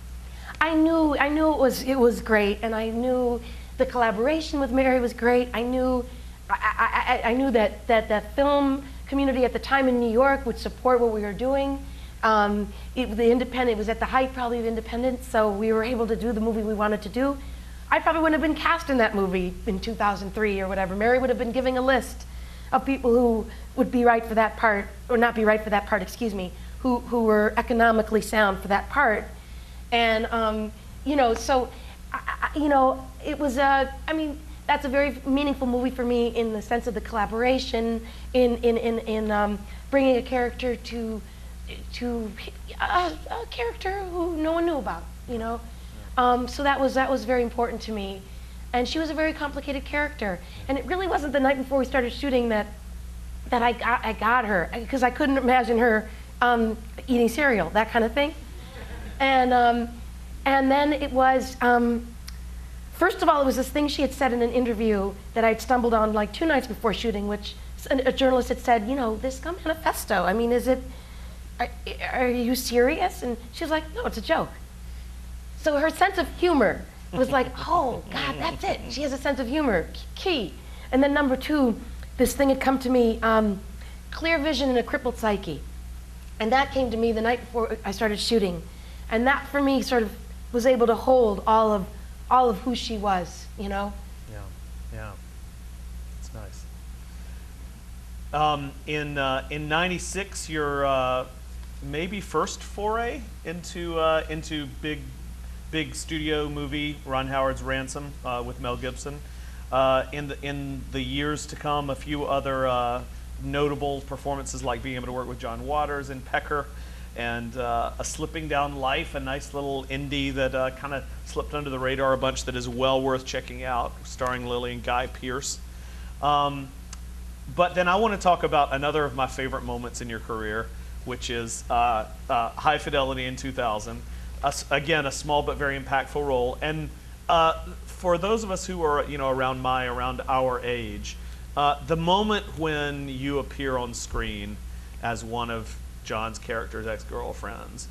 I knew, I knew it was, it was great, and I knew the collaboration with Mary was great. I knew, I, I, I knew that that the film community at the time in New York would support what we were doing. Um, it, the independent, it was at the height probably of independence, so we were able to do the movie we wanted to do. I probably wouldn't have been cast in that movie in two thousand three or whatever. Mary would have been giving a list of people who would be right for that part, or not be right for that part, excuse me, who, who were economically sound for that part. And, um, you know, so, I, I, you know, it was, a, I mean, that's a very meaningful movie for me in the sense of the collaboration, in, in, in, in um, bringing a character to, to a, a character who no one knew about, you know. Um, so that was, that was very important to me. And she was a very complicated character. And it really wasn't the night before we started shooting that, that I, got, I got her, because I couldn't imagine her um, eating cereal, that kind of thing. And, um, and then it was, um, first of all, it was this thing she had said in an interview that I'd stumbled on like two nights before shooting, which a, a journalist had said, you know, this Scum Manifesto, I mean, is it, are, are you serious? And she was like, no, it's a joke. So her sense of humor was like, oh, God, that's it. She has a sense of humor, key. And then number two, this thing had come to me, um, clear vision and a crippled psyche. And that came to me the night before I started shooting. And that, for me, sort of was able to hold all of, all of who she was, you know? Yeah, yeah. It's nice. Um, in, uh, in ninety-six, your uh, maybe first foray into, uh, into big, big studio movie, Ron Howard's Ransom, uh, with Mel Gibson. Uh, in, the, in the years to come, a few other uh, notable performances, like being able to work with John Waters in Pecker, and uh, A Slipping Down Life, a nice little indie that uh, kind of slipped under the radar a bunch that is well worth checking out, starring Lily and Guy Pearce. Um, but then I want to talk about another of my favorite moments in your career, which is uh, uh, High Fidelity in two thousand. A, again, a small but very impactful role. And uh, for those of us who are, you know, around my, around our age, Uh, the moment when you appear on screen as one of John's character's ex-girlfriends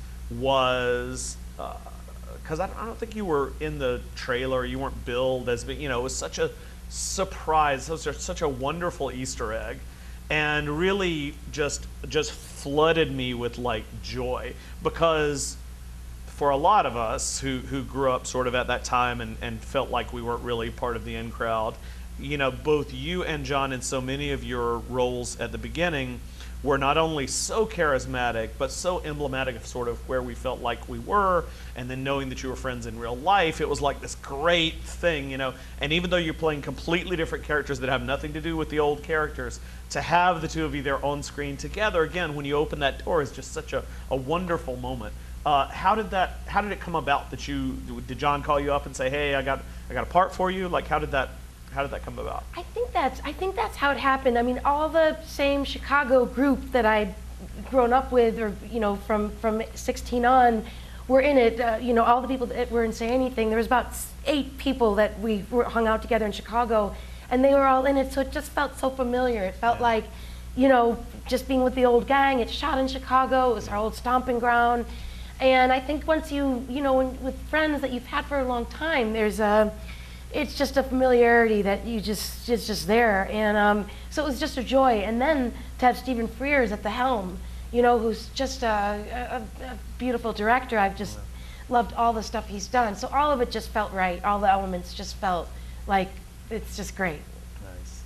was, because uh, I, I don't think you were in the trailer, you weren't billed as being, you know, it was such a surprise, it was such a wonderful Easter egg, and really just just flooded me with like joy, because for a lot of us who, who grew up sort of at that time and, and felt like we weren't really part of the in crowd, you know, both you and John in so many of your roles at the beginning were not only so charismatic, but so emblematic of sort of where we felt like we were, and then knowing that you were friends in real life, it was like this great thing, you know. And even though you're playing completely different characters that have nothing to do with the old characters, to have the two of you there on screen together, again, when you open that door, is just such a, a wonderful moment. Uh, how did that, how did it come about that you, did John call you up and say, hey, I got, I got a part for you? Like, how did that, How did that come about? I think that's I think that's how it happened. I mean, all the same Chicago group that I'd grown up with, or you know, from from sixteen on, were in it. Uh, you know, all the people that were in Say Anything. There was about eight people that we were, hung out together in Chicago, and they were all in it. So it just felt so familiar. It felt Yeah. like, you know, just being with the old gang. It shot in Chicago. It was our old stomping ground. And I think once you, you know, when, with friends that you've had for a long time, there's a it's just a familiarity that you just, it's just there. And um, so it was just a joy. And then to have Stephen Frears at the helm, you know, who's just a, a, a beautiful director. I've just loved all the stuff he's done. So all of it just felt right. All the elements just felt like it's just great. Nice.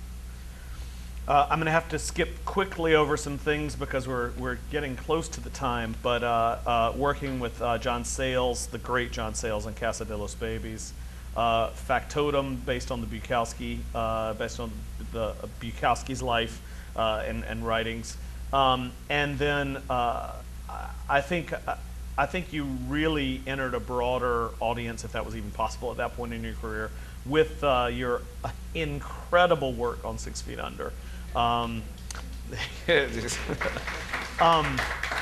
Uh, I'm going to have to skip quickly over some things because we're, we're getting close to the time. But uh, uh, working with uh, John Sayles, the great John Sayles on Casa de los Babies, Uh, Factotum, based on the Bukowski, uh, based on the uh, Bukowski's life uh, and, and writings, um, and then uh, I think I think you really entered a broader audience, if that was even possible at that point in your career, with uh, your incredible work on Six Feet Under. Um, um,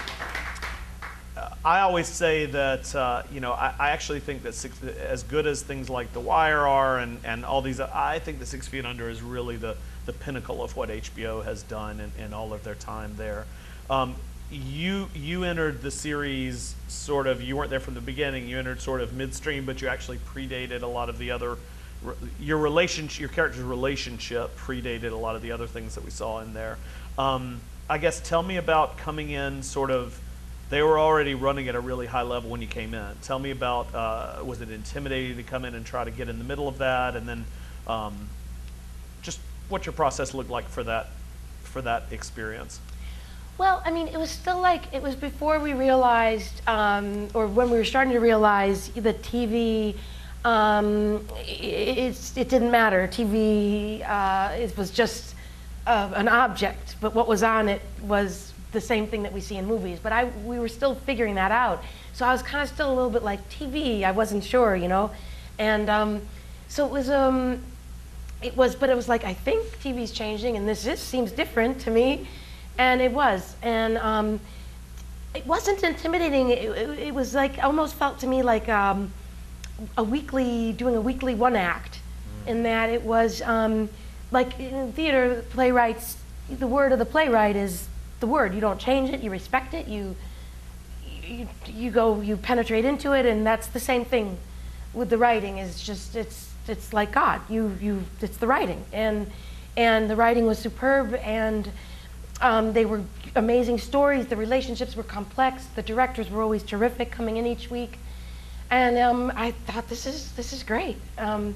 I always say that, uh, you know, I, I actually think that six, as good as things like The Wire are and, and all these, I think that Six Feet Under is really the, the pinnacle of what H B O has done in, in all of their time there. Um, you, you entered the series sort of, you weren't there from the beginning, you entered sort of midstream, but you actually predated a lot of the other, your relationship, your character's relationship predated a lot of the other things that we saw in there. Um, I guess tell me about coming in sort of, they were already running at a really high level when you came in. Tell me about, uh, was it intimidating to come in and try to get in the middle of that? And then um, just what your process looked like for that, for that experience. Well, I mean, it was still like, it was before we realized, um, or when we were starting to realize that T V, um, it, it's, it didn't matter. T V, uh, it was just uh, an object, but what was on it was the same thing that we see in movies. But I, we were still figuring that out. So I was kind of still a little bit like T V, I wasn't sure, you know? And um, so it was, um, it was, but it was like, I think T V's changing and this is, seems different to me. And it was, and um, it wasn't intimidating. It, it, it was like, almost felt to me like um, a weekly, doing a weekly one act, mm. in that it was um, like in theater, playwrights, the word of the playwright is the word. You don't change it, you respect it, you, you, you go, you penetrate into it, and that's the same thing with the writing. Is just, it's, it's like God, you, you, it's the writing. And, and the writing was superb, and Um, they were amazing stories. The relationships were complex. The directors were always terrific, coming in each week, and um, I thought this is this is great. Um,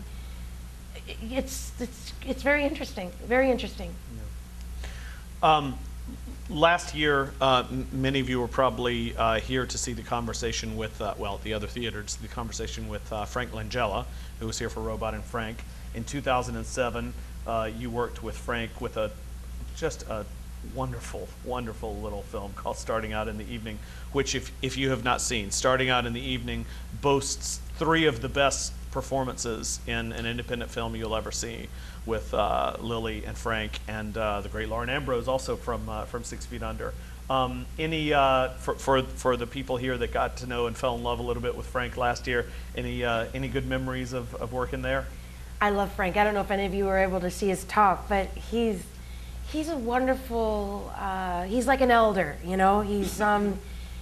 it's it's it's very interesting. Very interesting. Yeah. Um, last year, uh, m many of you were probably uh, here to see the conversation with uh, well, the other theaters, the conversation with uh, Frank Langella, who was here for Robot and Frank. In two thousand seven, uh, you worked with Frank with a just a wonderful, wonderful little film called Starting Out in the Evening, which if, if you have not seen, Starting Out in the Evening boasts three of the best performances in an independent film you'll ever see, with uh, Lily and Frank and uh, the great Lauren Ambrose, also from uh, from Six Feet Under. Um, any, uh, for, for, for the people here that got to know and fell in love a little bit with Frank last year, any, uh, any good memories of, of working there? I love Frank. I don't know if any of you were able to see his talk, but he's he's a wonderful. Uh, he's like an elder, you know. He's um,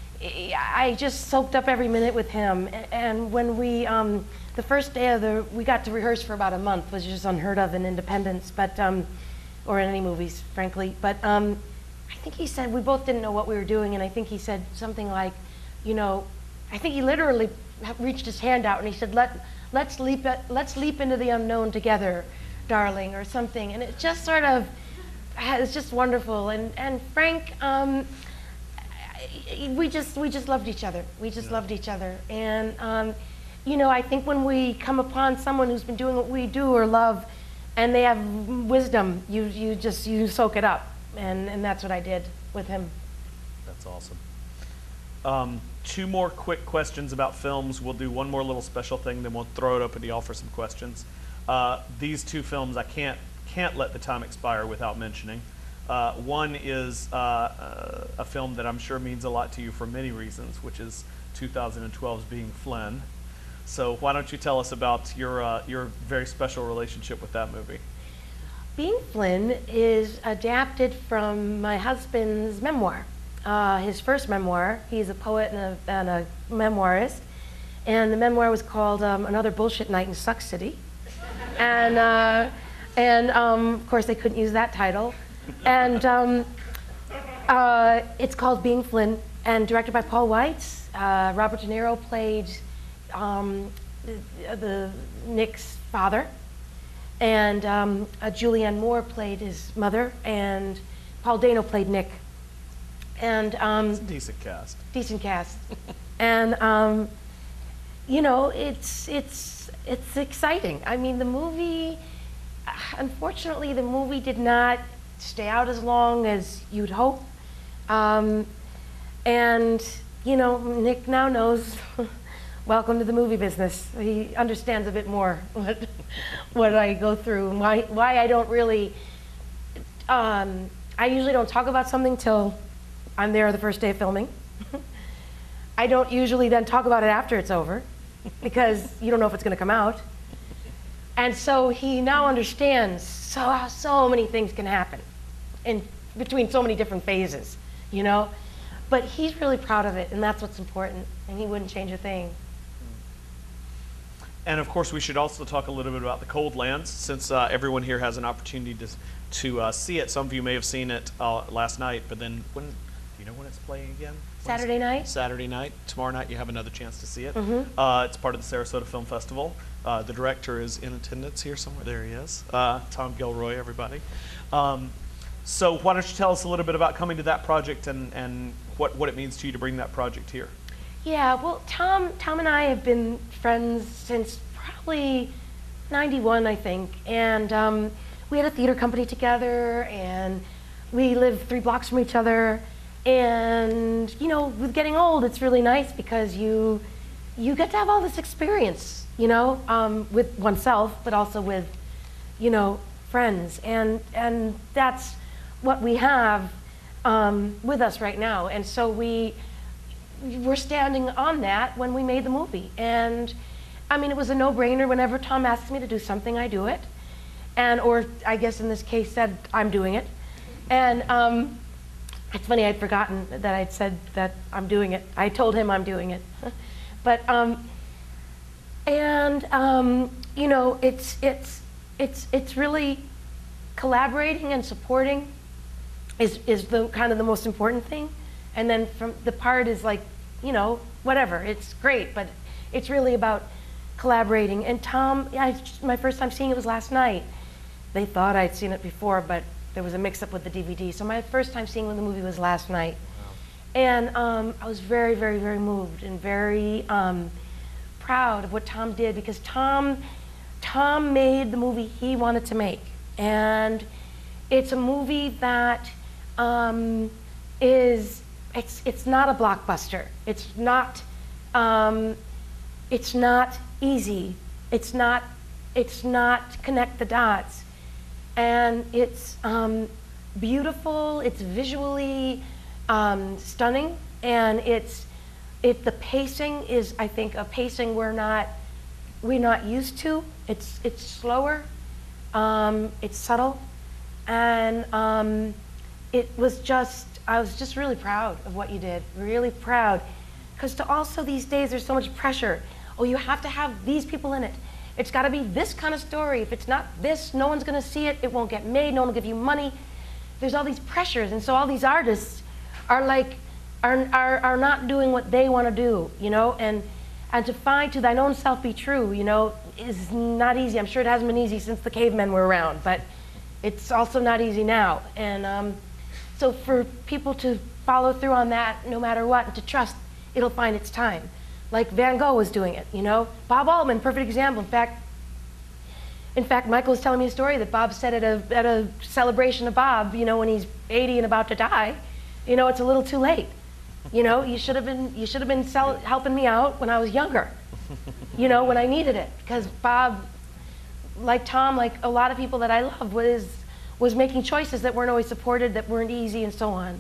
I just soaked up every minute with him. And when we um, the first day of the we got to rehearse for about a month, which is just unheard of in Independence, but um, or in any movies, frankly. But um, I think he said we both didn't know what we were doing, and I think he said something like, you know, I think he literally reached his hand out and he said, "Let let's leap at, let's leap into the unknown together, darling," or something. And it just sort of it's just wonderful. And and Frank, um, we just we just loved each other. We just yeah. loved each other. And um, you know, I think when we come upon someone who's been doing what we do or love, and they have wisdom, you you just you soak it up. And and that's what I did with him. That's awesome. Um, two more quick questions about films. We'll do one more little special thing, then we'll throw it open to y'all for some questions. Uh, these two films I can't can't let the time expire without mentioning. Uh, one is uh, uh, a film that I'm sure means a lot to you for many reasons, which is two thousand twelve's Being Flynn. So why don't you tell us about your uh, your very special relationship with that movie? Being Flynn is adapted from my husband's memoir. Uh, his first memoir. He's a poet and a, and a memoirist, and the memoir was called um, Another Bullshit Night in Suck City, and uh, and um, of course they couldn't use that title, and um, uh, it's called Being Flynn, and directed by Paul Weitz. Uh, Robert De Niro played um, the, the Nick's father, and um, uh, Julianne Moore played his mother, and Paul Dano played Nick. And um, it's a decent cast. Decent cast, and um, you know, it's it's it's exciting. I mean, the movie. Unfortunately, the movie did not stay out as long as you'd hope, um, and you know, Nick now knows. Welcome to the movie business. He understands a bit more what what I go through and why why I don't really. Um, I usually don't talk about something till I'm there the first day of filming. I don't usually then talk about it after it's over because you don't know if it's going to come out. And so he now understands so how so many things can happen in between so many different phases, you know? But he's really proud of it, and that's what's important, and he wouldn't change a thing. And of course, we should also talk a little bit about The Cold Lands, since uh, everyone here has an opportunity to, to uh, see it. Some of you may have seen it uh, last night, but then when, do you know when it's playing again? Saturday night. Saturday night. Tomorrow night you have another chance to see it. Mm-hmm. Uh, it's part of the Sarasota Film Festival. Uh, the director is in attendance here somewhere. There he is. Uh, Tom Gilroy, everybody. Um, so why don't you tell us a little bit about coming to that project and, and what, what it means to you to bring that project here? Yeah, well, Tom, Tom and I have been friends since probably ninety-one, I think. And um, we had a theater company together, and we lived three blocks from each other. And, you know, with getting old, it's really nice because you, you get to have all this experience, you know, um, with oneself, but also with, you know, friends. And, and that's what we have um, with us right now. And so we, we're standing on that when we made the movie. And I mean, it was a no-brainer. Whenever Tom asks me to do something, I do it. And, or I guess in this case said, I'm doing it. And um, it's funny, I'd forgotten that I'd said that I'm doing it. I told him I'm doing it. But, um, and um, you know, it's, it's, it's, it's really collaborating and supporting is, is the kind of the most important thing. And then from the part is like, you know, whatever, it's great, but it's really about collaborating. And Tom, yeah, I, my first time seeing it was last night. They thought I'd seen it before, but there was a mix-up with the D V D. So my first time seeing the movie was last night. Wow. And um, I was very, very, very moved and very um, proud of what Tom did, because Tom, Tom made the movie he wanted to make. And it's a movie that um, is, it's, it's not a blockbuster. It's not, um, it's not easy. It's not, it's not connect the dots. And it's um, beautiful, it's visually um, stunning, and it's, it, the pacing is, I think, a pacing we're not, we're not used to It's, it's slower, um, it's subtle, and um, it was just, I was just really proud of what you did, really proud. Because to also these days, there's so much pressure. Oh, you have to have these people in it. It's got to be this kind of story. If it's not this, no one's going to see it. It won't get made. No one will give you money. There's all these pressures, and so all these artists are like, are are, are not doing what they want to do, you know. And and to find to thine own self be true, you know, is not easy. I'm sure it hasn't been easy since the cavemen were around, but it's also not easy now. And um, so for people to follow through on that, no matter what, and to trust it'll find its time. Like Van Gogh was doing it, you know? Bob Altman, perfect example. In fact, in fact, Michael was telling me a story that Bob said at a, at a celebration of Bob, you know, when he's eighty and about to die, you know, it's a little too late. You know, you should have been, you should have been sell, helping me out when I was younger, you know, when I needed it. Because Bob, like Tom, like a lot of people that I love, was, was making choices that weren't always supported, that weren't easy, and so on.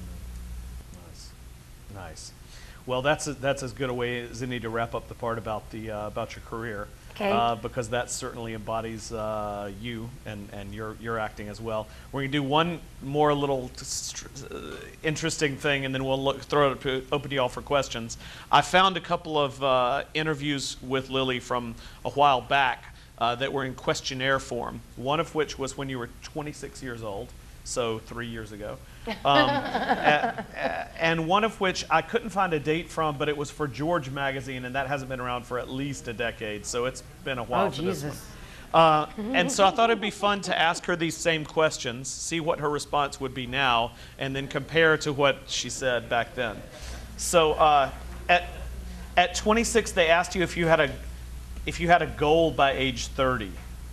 Nice. Nice. Well, that's a, that's as good a way as any to wrap up the part about the uh, about your career, okay. uh, because that certainly embodies uh, you and and your your acting as well. We're gonna do one more little uh, interesting thing, and then we'll look, throw it open to y'all for questions. I found a couple of uh, interviews with Lily from a while back uh, that were in questionnaire form. One of which was when you were twenty-six years old, so three years ago. Um, a, a, and one of which I couldn't find a date from, but it was for George magazine, and that hasn't been around for at least a decade, so it's been a while oh, for Jesus. this one. Uh, and so I thought it'd be fun to ask her these same questions, see what her response would be now, and then compare to what she said back then. So uh, at at twenty-six, they asked you if you had a if you had a goal by age thirty,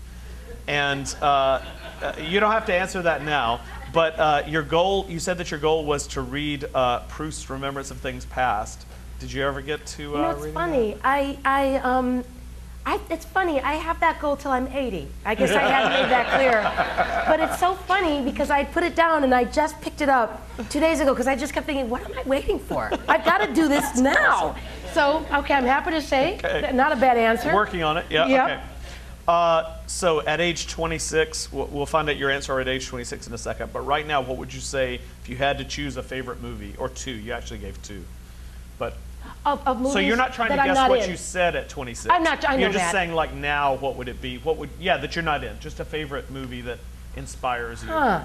and uh, you don't have to answer that now. But uh, your goal, you said that your goal was to read uh, Proust's Remembrance of Things Past. Did you ever get to uh, you know, it's reading funny. that? I, I, um, I, it's funny. I have that goal till I'm eighty. I guess I haven't made that clear. But it's so funny because I put it down and I just picked it up two days ago because I just kept thinking, what am I waiting for? I've got to do this now. So, okay, I'm happy to say, Okay. not a bad answer. Working on it, yeah, Yep. okay. Uh, so at age twenty-six, we'll, we'll find out your answer at age twenty-six in a second, but right now, what would you say if you had to choose a favorite movie, or two? You actually gave two. But Of, of movies so you're not trying to that I'm guess not what in. you said at twenty-six. I'm not- I know You're just that. saying, like, now, what would it be? What would, yeah, that you're not in. Just a favorite movie that inspires you. Huh.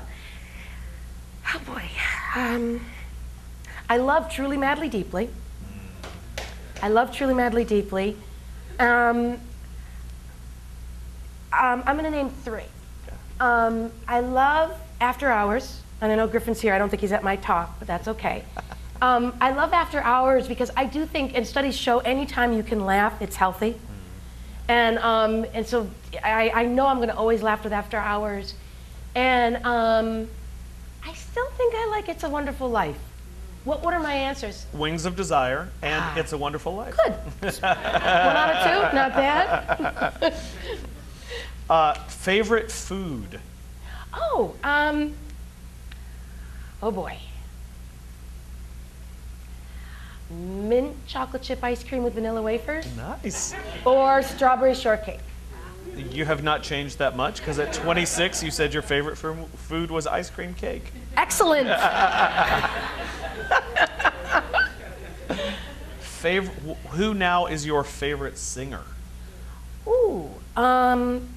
Oh boy. Um, I love Truly Madly Deeply. I love Truly Madly Deeply. Um, um, I'm going to name three. Okay. Um, I love After Hours, and I know Griffin's here. I don't think he's at my talk, but that's okay. Um, I love After Hours because I do think, and studies show, anytime you can laugh, it's healthy. Mm. And um, and so I, I know I'm going to always laugh with After Hours. And um, I still think I like It's a Wonderful Life. What, what are my answers? Wings of Desire and Ah. It's a Wonderful Life. Good. One out of two, not bad. uh, favorite food? Oh, um, oh boy. Mint chocolate chip ice cream with vanilla wafers Nice. or strawberry shortcake. You have not changed that much, because at twenty-six, you said your favorite fu- food was ice cream cake. Excellent. Favorite, wh- who now is your favorite singer? Ooh, um,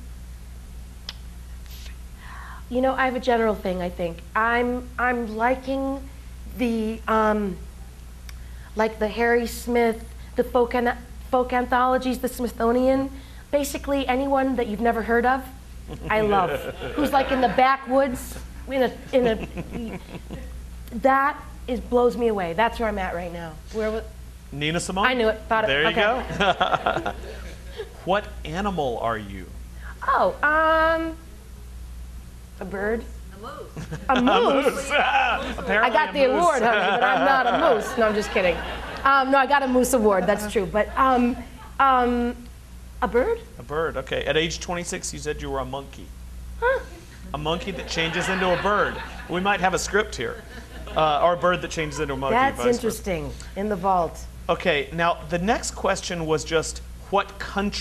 you know, I have a general thing, I think. I'm, I'm liking the, um, like the Harry Smith, the folk, an- folk anthologies, the Smithsonian, basically anyone that you've never heard of, I love. Who's like in the backwoods, in a, in a, that is, blows me away. That's where I'm at right now. Where was, Nina Simone? I knew it, thought it, There you okay. go. What animal are you? Oh, um, a bird? A moose. A moose? Apparently I got a the moose. award, honey, but I'm not a moose. No, I'm just kidding. Um, no, I got a moose award, that's true. But um, um, a bird? A bird, okay. At age twenty-six, you said you were a monkey. Huh. A monkey that changes into a bird. We might have a script here. Uh, or a bird that changes into a monkey. That's vice versa. interesting, in the vault. Okay, now the next question was just what country?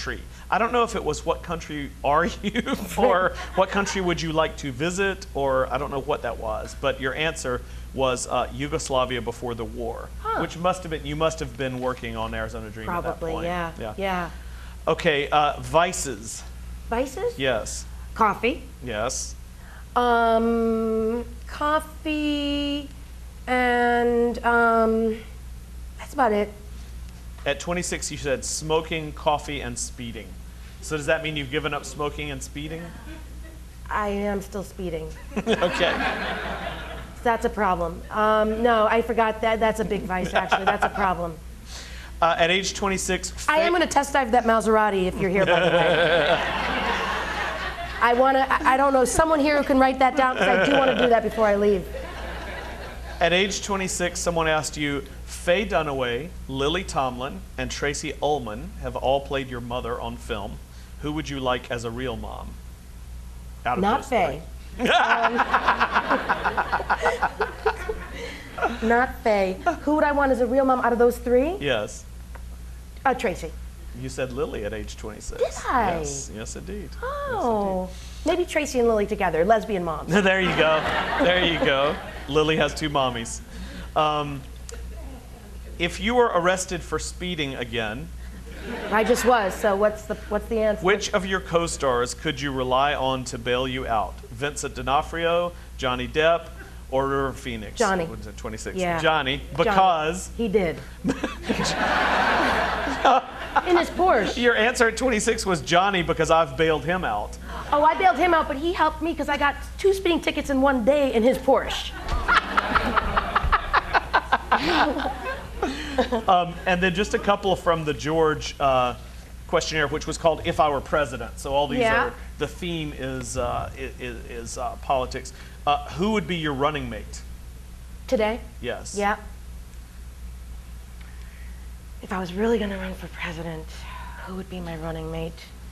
I don't know if it was what country are you or what country would you like to visit, or I don't know what that was, but your answer was uh, Yugoslavia before the war, Huh. which must have been, you must have been working on Arizona Dream at that Probably, point. yeah. Yeah. Yeah. Okay, uh, vices. Vices? Yes. Coffee. Yes. Um, coffee, and um, that's about it. At twenty-six, you said smoking, coffee, and speeding. So does that mean you've given up smoking and speeding? I am still speeding. Okay. That's a problem. Um, no, I forgot that. That's a big vice, actually. That's a problem. Uh, at age twenty-six, I am going to test drive that Maserati if you're here, by the way. I want to, I I don't know, someone here who can write that down, because I do want to do that before I leave. At age twenty-six, someone asked you, Faye Dunaway, Lily Tomlin, and Tracy Ullman have all played your mother on film. Who would you like as a real mom? Out of Not those Faye. three. Um, Not Faye. Who would I want as a real mom out of those three? Yes. Uh, Tracy. You said Lily at age twenty-six. Did I? Yes, yes indeed. Oh. Maybe Tracy and Lily together, lesbian moms. There you go. There you go. Lily has two mommies. Um, if you were arrested for speeding again, I just was, so what's the, what's the answer? which of your co-stars could you rely on to bail you out? Vincent D'Onofrio, Johnny Depp, or River Phoenix? Johnny. What is it, twenty-six? Yeah. Johnny, because He did. In his Porsche. your answer at twenty-six was Johnny because I've bailed him out. Oh, I bailed him out, but he helped me because I got two speeding tickets in one day in his Porsche. Um, and then just a couple from the George uh, questionnaire, which was called "If I Were President." So all these Yeah. are, the theme is uh, is, is uh, politics. Uh, who would be your running mate? Today? Yes. Yeah. If I was really going to run for president, who would be my running mate?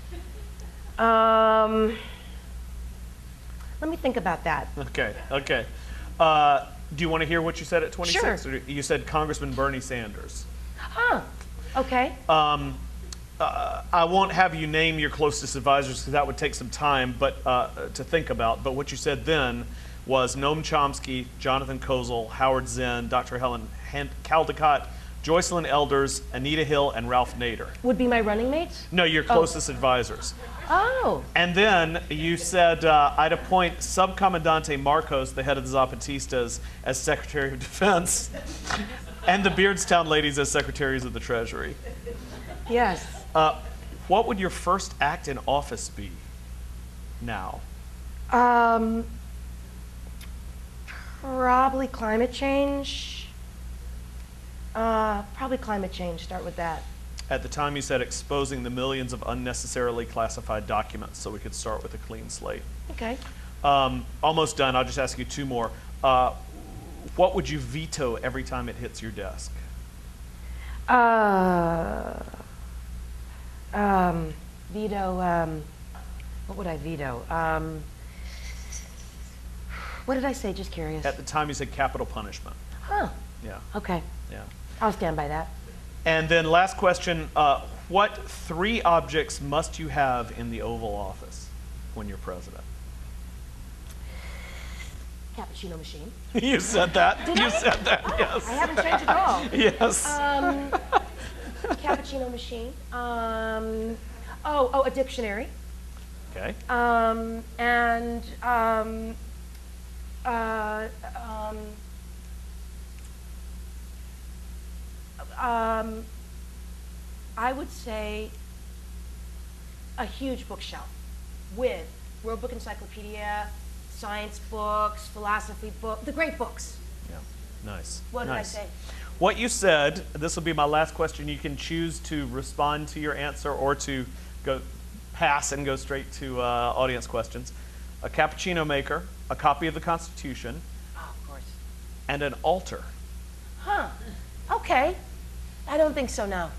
Um, let me think about that. Okay. Okay. Uh, do you want to hear what you said at twenty-six? Sure. Or you said Congressman Bernie Sanders. Huh. Okay. Um, uh, I won't have you name your closest advisors because that would take some time, but uh, to think about. But what you said then was Noam Chomsky, Jonathan Kozol, Howard Zinn, Doctor Helen Han- Caldecott, Joycelyn Elders, Anita Hill, and Ralph Nader. Would be my running mates? No, your closest advisors. Oh. And then you said uh, I'd appoint Subcomandante Marcos, the head of the Zapatistas, as Secretary of Defense, and the Beardstown ladies as Secretaries of the Treasury. Yes. Uh, what would your first act in office be now? Um, probably climate change. Uh, probably climate change. Start with that. At the time you said exposing the millions of unnecessarily classified documents, so we could start with a clean slate. Okay. Um, almost done. I'll just ask you two more. Uh, what would you veto every time it hits your desk? Uh, um, veto. Um, what would I veto? Um, what did I say? Just curious. At the time you said capital punishment. Huh. Yeah, Okay. yeah. I'll stand by that. And then last question, uh, what three objects must you have in the Oval Office when you're president? Cappuccino machine. You said that. Did you I? said that, yes. I haven't changed at all. Yes. Um, cappuccino machine. Um, oh, oh, a dictionary. Okay. Um, and um, uh, um, um, I would say a huge bookshelf with World Book Encyclopedia, science books, philosophy books, the great books. Yeah. Nice. What did nice. I say? What you said, this will be my last question. You can choose to respond to your answer or to go pass and go straight to uh, audience questions. A cappuccino maker, a copy of the Constitution, Oh, of course. and an altar. Huh. Okay. I don't think so now.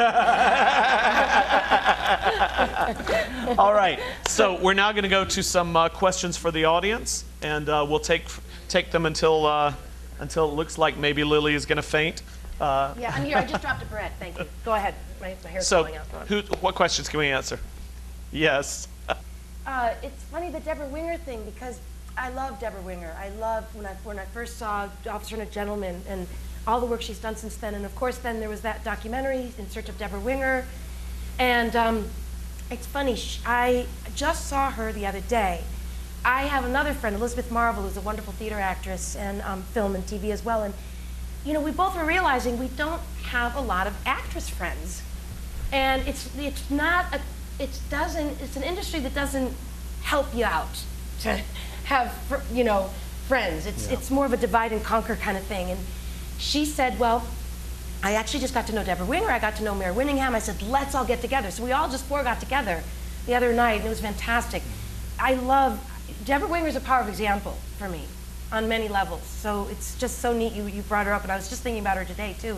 All right, so we're now going to go to some uh, questions for the audience, and uh, we'll take take them until uh, until it looks like maybe Lily is going to faint. Uh, Yeah, I'm here. I just dropped a bread. Thank you. Go ahead. My, my hair's so, falling out. Go on. who, what questions can we answer? Yes. Uh, it's funny, the Deborah Winger thing, because I love Deborah Winger. I love when I, when I first saw Officer and a Gentleman and all the work she's done since then. And of course, then there was that documentary, In Search of Deborah Winger. And um, it's funny, sh I just saw her the other day. I have another friend, Elizabeth Marvel, who's a wonderful theater actress and um, film and T V as well. And you know, we both were realizing we don't have a lot of actress friends. And it's, it's not a, it doesn't, it's an industry that doesn't help you out to have, you know, friends. It's, yeah. it's more of a divide and conquer kind of thing. And she said, well, I actually just got to know Deborah Winger. I got to know Mare Winningham. I said, let's all get together. So we all just four got together the other night, and it was fantastic. I love, Deborah Winger is a powerful example for me on many levels. So it's just so neat you, you brought her up, and I was just thinking about her today, too.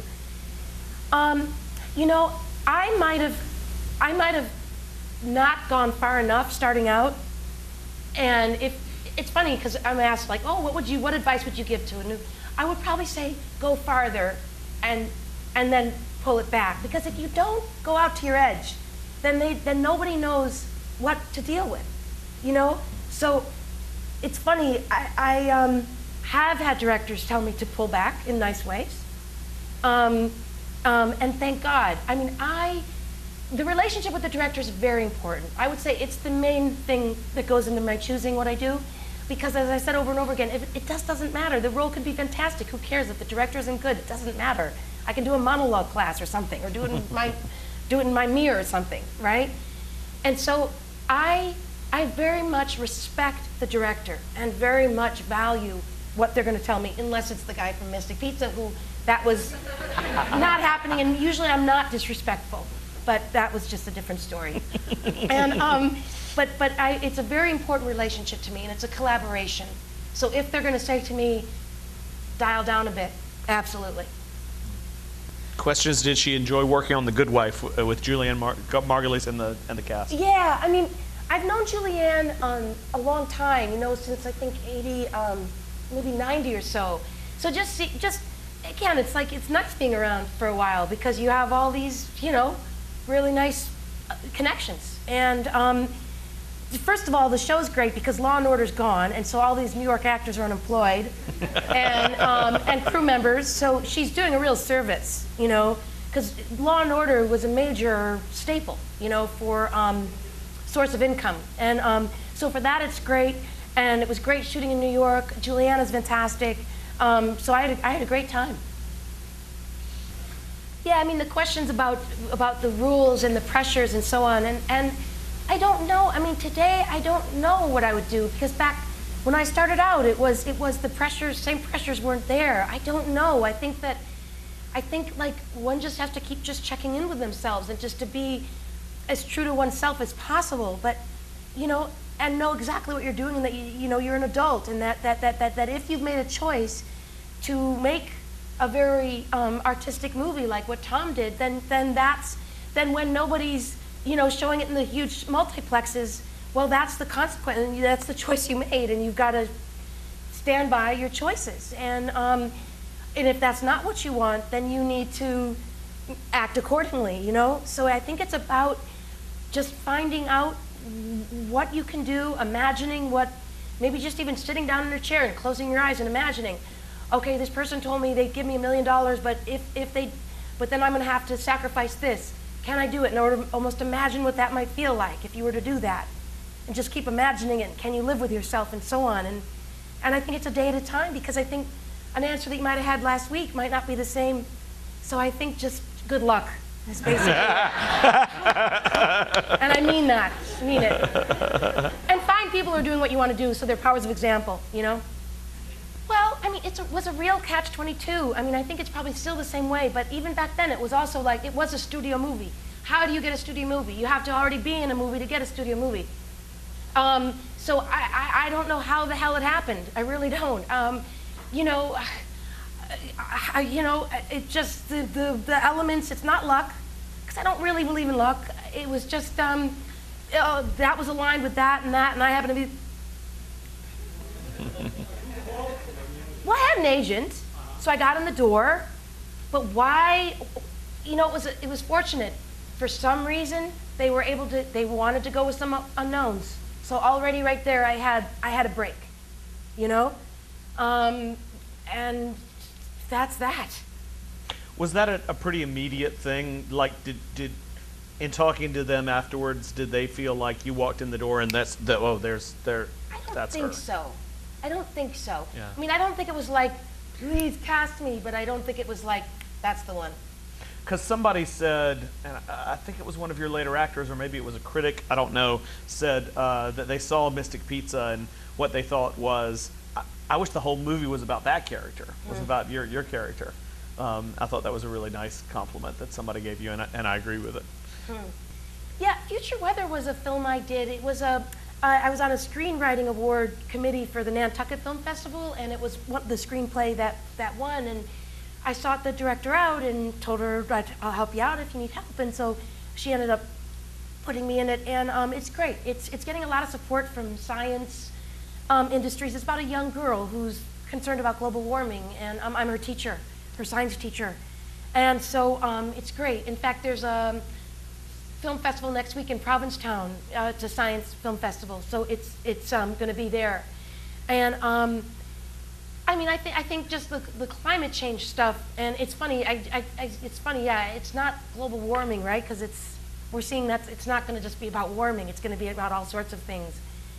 Um, you know, I might have, I might have not gone far enough starting out. And if, it's funny, because I'm asked, like, oh, what would you, what advice would you give to a new, I would probably say, go farther and, and then pull it back. Because if you don't go out to your edge, then, they, then nobody knows what to deal with, you know? So it's funny, I, I um, have had directors tell me to pull back in nice ways. Um, um, and thank God. I mean, I, the relationship with the director is very important. I would say it's the main thing that goes into my choosing what I do. Because as I said over and over again, if, it just doesn't matter. The role could be fantastic. Who cares if the director isn't good? It doesn't matter. I can do a monologue class or something, or do it in my, do it in my mirror or something, right? And so I, I very much respect the director and very much value what they're going to tell me, unless it's the guy from Mystic Pizza, who that was not happening. And usually I'm not disrespectful, but that was just a different story. And um, but but I, it's a very important relationship to me, and it's a collaboration. So if they're going to say to me, dial down a bit, absolutely. Question is, did she enjoy working on The Good Wife with Julianne Mar Margulies and the and the cast? Yeah, I mean, I've known Julianne um, a long time. You know, since I think eighty, um, maybe ninety or so. So just see, just again, it's like it's nice being around for a while because you have all these, you know, really nice uh, connections. And um, first of all, the show's great because Law and Order's gone, and so all these New York actors are unemployed, and um, and crew members. So she's doing a real service, you know, because Law and Order was a major staple, you know, for um, source of income, and um, so for that it's great. And it was great shooting in New York. Juliana's fantastic. Um, so I had a, I had a great time. Yeah, I mean the questions about about the rules and the pressures and so on, and and I don't know. I mean today I don't know what I would do because back when I started out, it was it was the pressures, same pressures weren't there. I don't know. I think that I think like one just has to keep just checking in with themselves and just to be as true to oneself as possible. But you know. And know exactly what you're doing, and that you, you know you're an adult, and that that that that that if you've made a choice to make a very um, artistic movie like what Tom did, then then that's then when nobody's you know showing it in the huge multiplexes, well, that's the consequence, and that's the choice you made, and you've got to stand by your choices. And um, and if that's not what you want, then you need to act accordingly. You know, so I think it's about just finding out what you can do, imagining what, maybe just even sitting down in a chair and closing your eyes and imagining, okay, this person told me they'd give me a million dollars, but if, if they, but then I'm gonna have to sacrifice this. Can I do it? In order to almost imagine what that might feel like if you were to do that. And just keep imagining it. Can you live with yourself and so on. And, and I think it's a day at a time because I think an answer that you might have had last week might not be the same. So I think just good luck. That's basically it. And I mean that, I mean it. And find people who are doing what you want to do, so they're powers of example, you know? Well, I mean, it was a real catch twenty-two. I mean, I think it's probably still the same way, but even back then it was also like, it was a studio movie. How do you get a studio movie? You have to already be in a movie to get a studio movie. Um, so I, I, I don't know how the hell it happened. I really don't. Um, you know, I, you know, it just, the, the, the elements, it's not luck, because I don't really believe in luck. It was just, um, uh, that was aligned with that and that, and I happen to be... Well, I had an agent, so I got in the door, but why, you know, it was, it was fortunate. For some reason, they were able to, they wanted to go with some unknowns. So already right there, I had, I had a break, you know? Um, and that's that. Was that a, a pretty immediate thing? Like, did, did, in talking to them afterwards, did they feel like you walked in the door and that's, the, oh, there's, there, I don't that's think her? so. I don't think so. Yeah. I mean, I don't think it was like, please cast me, but I don't think it was like, that's the one. Because somebody said, and I I think it was one of your later actors, or maybe it was a critic, I don't know, said uh, that they saw Mystic Pizza and what they thought was, I, I wish the whole movie was about that character, was Mm. about your, your character. Um, I thought that was a really nice compliment that somebody gave you, and I, and I agree with it. Hmm. Yeah, Future Weather was a film I did. It was a, uh, I was on a screenwriting award committee for the Nantucket Film Festival, and it was one, the screenplay that, that won. And I sought the director out and told her, I'd, I'll help you out if you need help. And so she ended up putting me in it, and um, it's great. It's, it's getting a lot of support from science um, industries. It's about a young girl who's concerned about global warming, and um, I'm her teacher, her science teacher. And so um, it's great. In fact, there's a film festival next week in Provincetown. Uh, it's a science film festival, so it's, it's um, going to be there. And um, I mean, I think I think just the the climate change stuff, and it's funny. I, I, I it's funny, yeah. It's not global warming, right? Because it's we're seeing that it's not going to just be about warming. It's going to be about all sorts of things.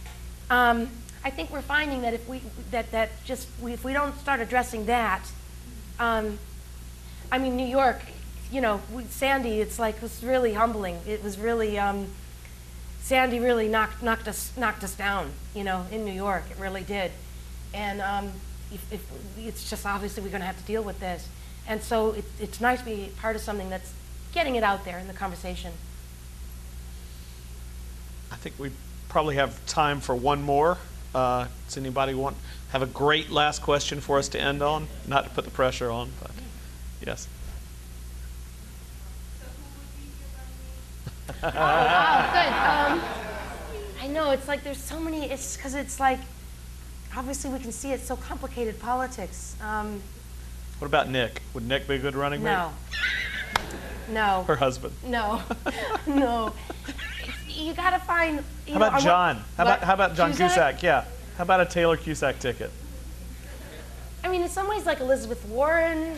Um, I think we're finding that if we that that just we, if we don't start addressing that, um, I mean, New York, you know, we, Sandy. It's like it was really humbling. It was really um, Sandy really knocked knocked us knocked us down. You know, in New York, it really did, and. Um, If, if it's just obviously we're going to have to deal with this. And so it, it's nice to be part of something that's getting it out there in the conversation. I think we probably have time for one more. Uh, does anybody want have a great last question for us to end on? Not to put the pressure on, but yes. oh, oh, good. Um, I know, it's like there's so many, it's because it's like, obviously we can see it's so complicated, politics. Um, What about Nick? Would Nick be a good running mate? no. No. Her husband. No. No. You gotta find, you How know, about I John? want- How about what? how about John Cusack? Cusack? Yeah. How about a Taylor Cusack ticket? I mean, in some ways like Elizabeth Warren.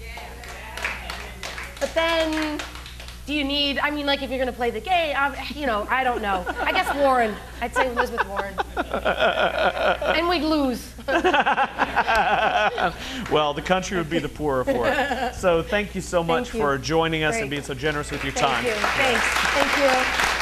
But then, do you need, I mean, like if you're going to play the gay, um, you know, I don't know. I guess Warren. I'd say Elizabeth Warren. And we'd lose. Well, the country would be the poorer for it. So thank you so much Thank you. for joining us Great. and being so generous with your Thank time. you. Thanks. Thank you.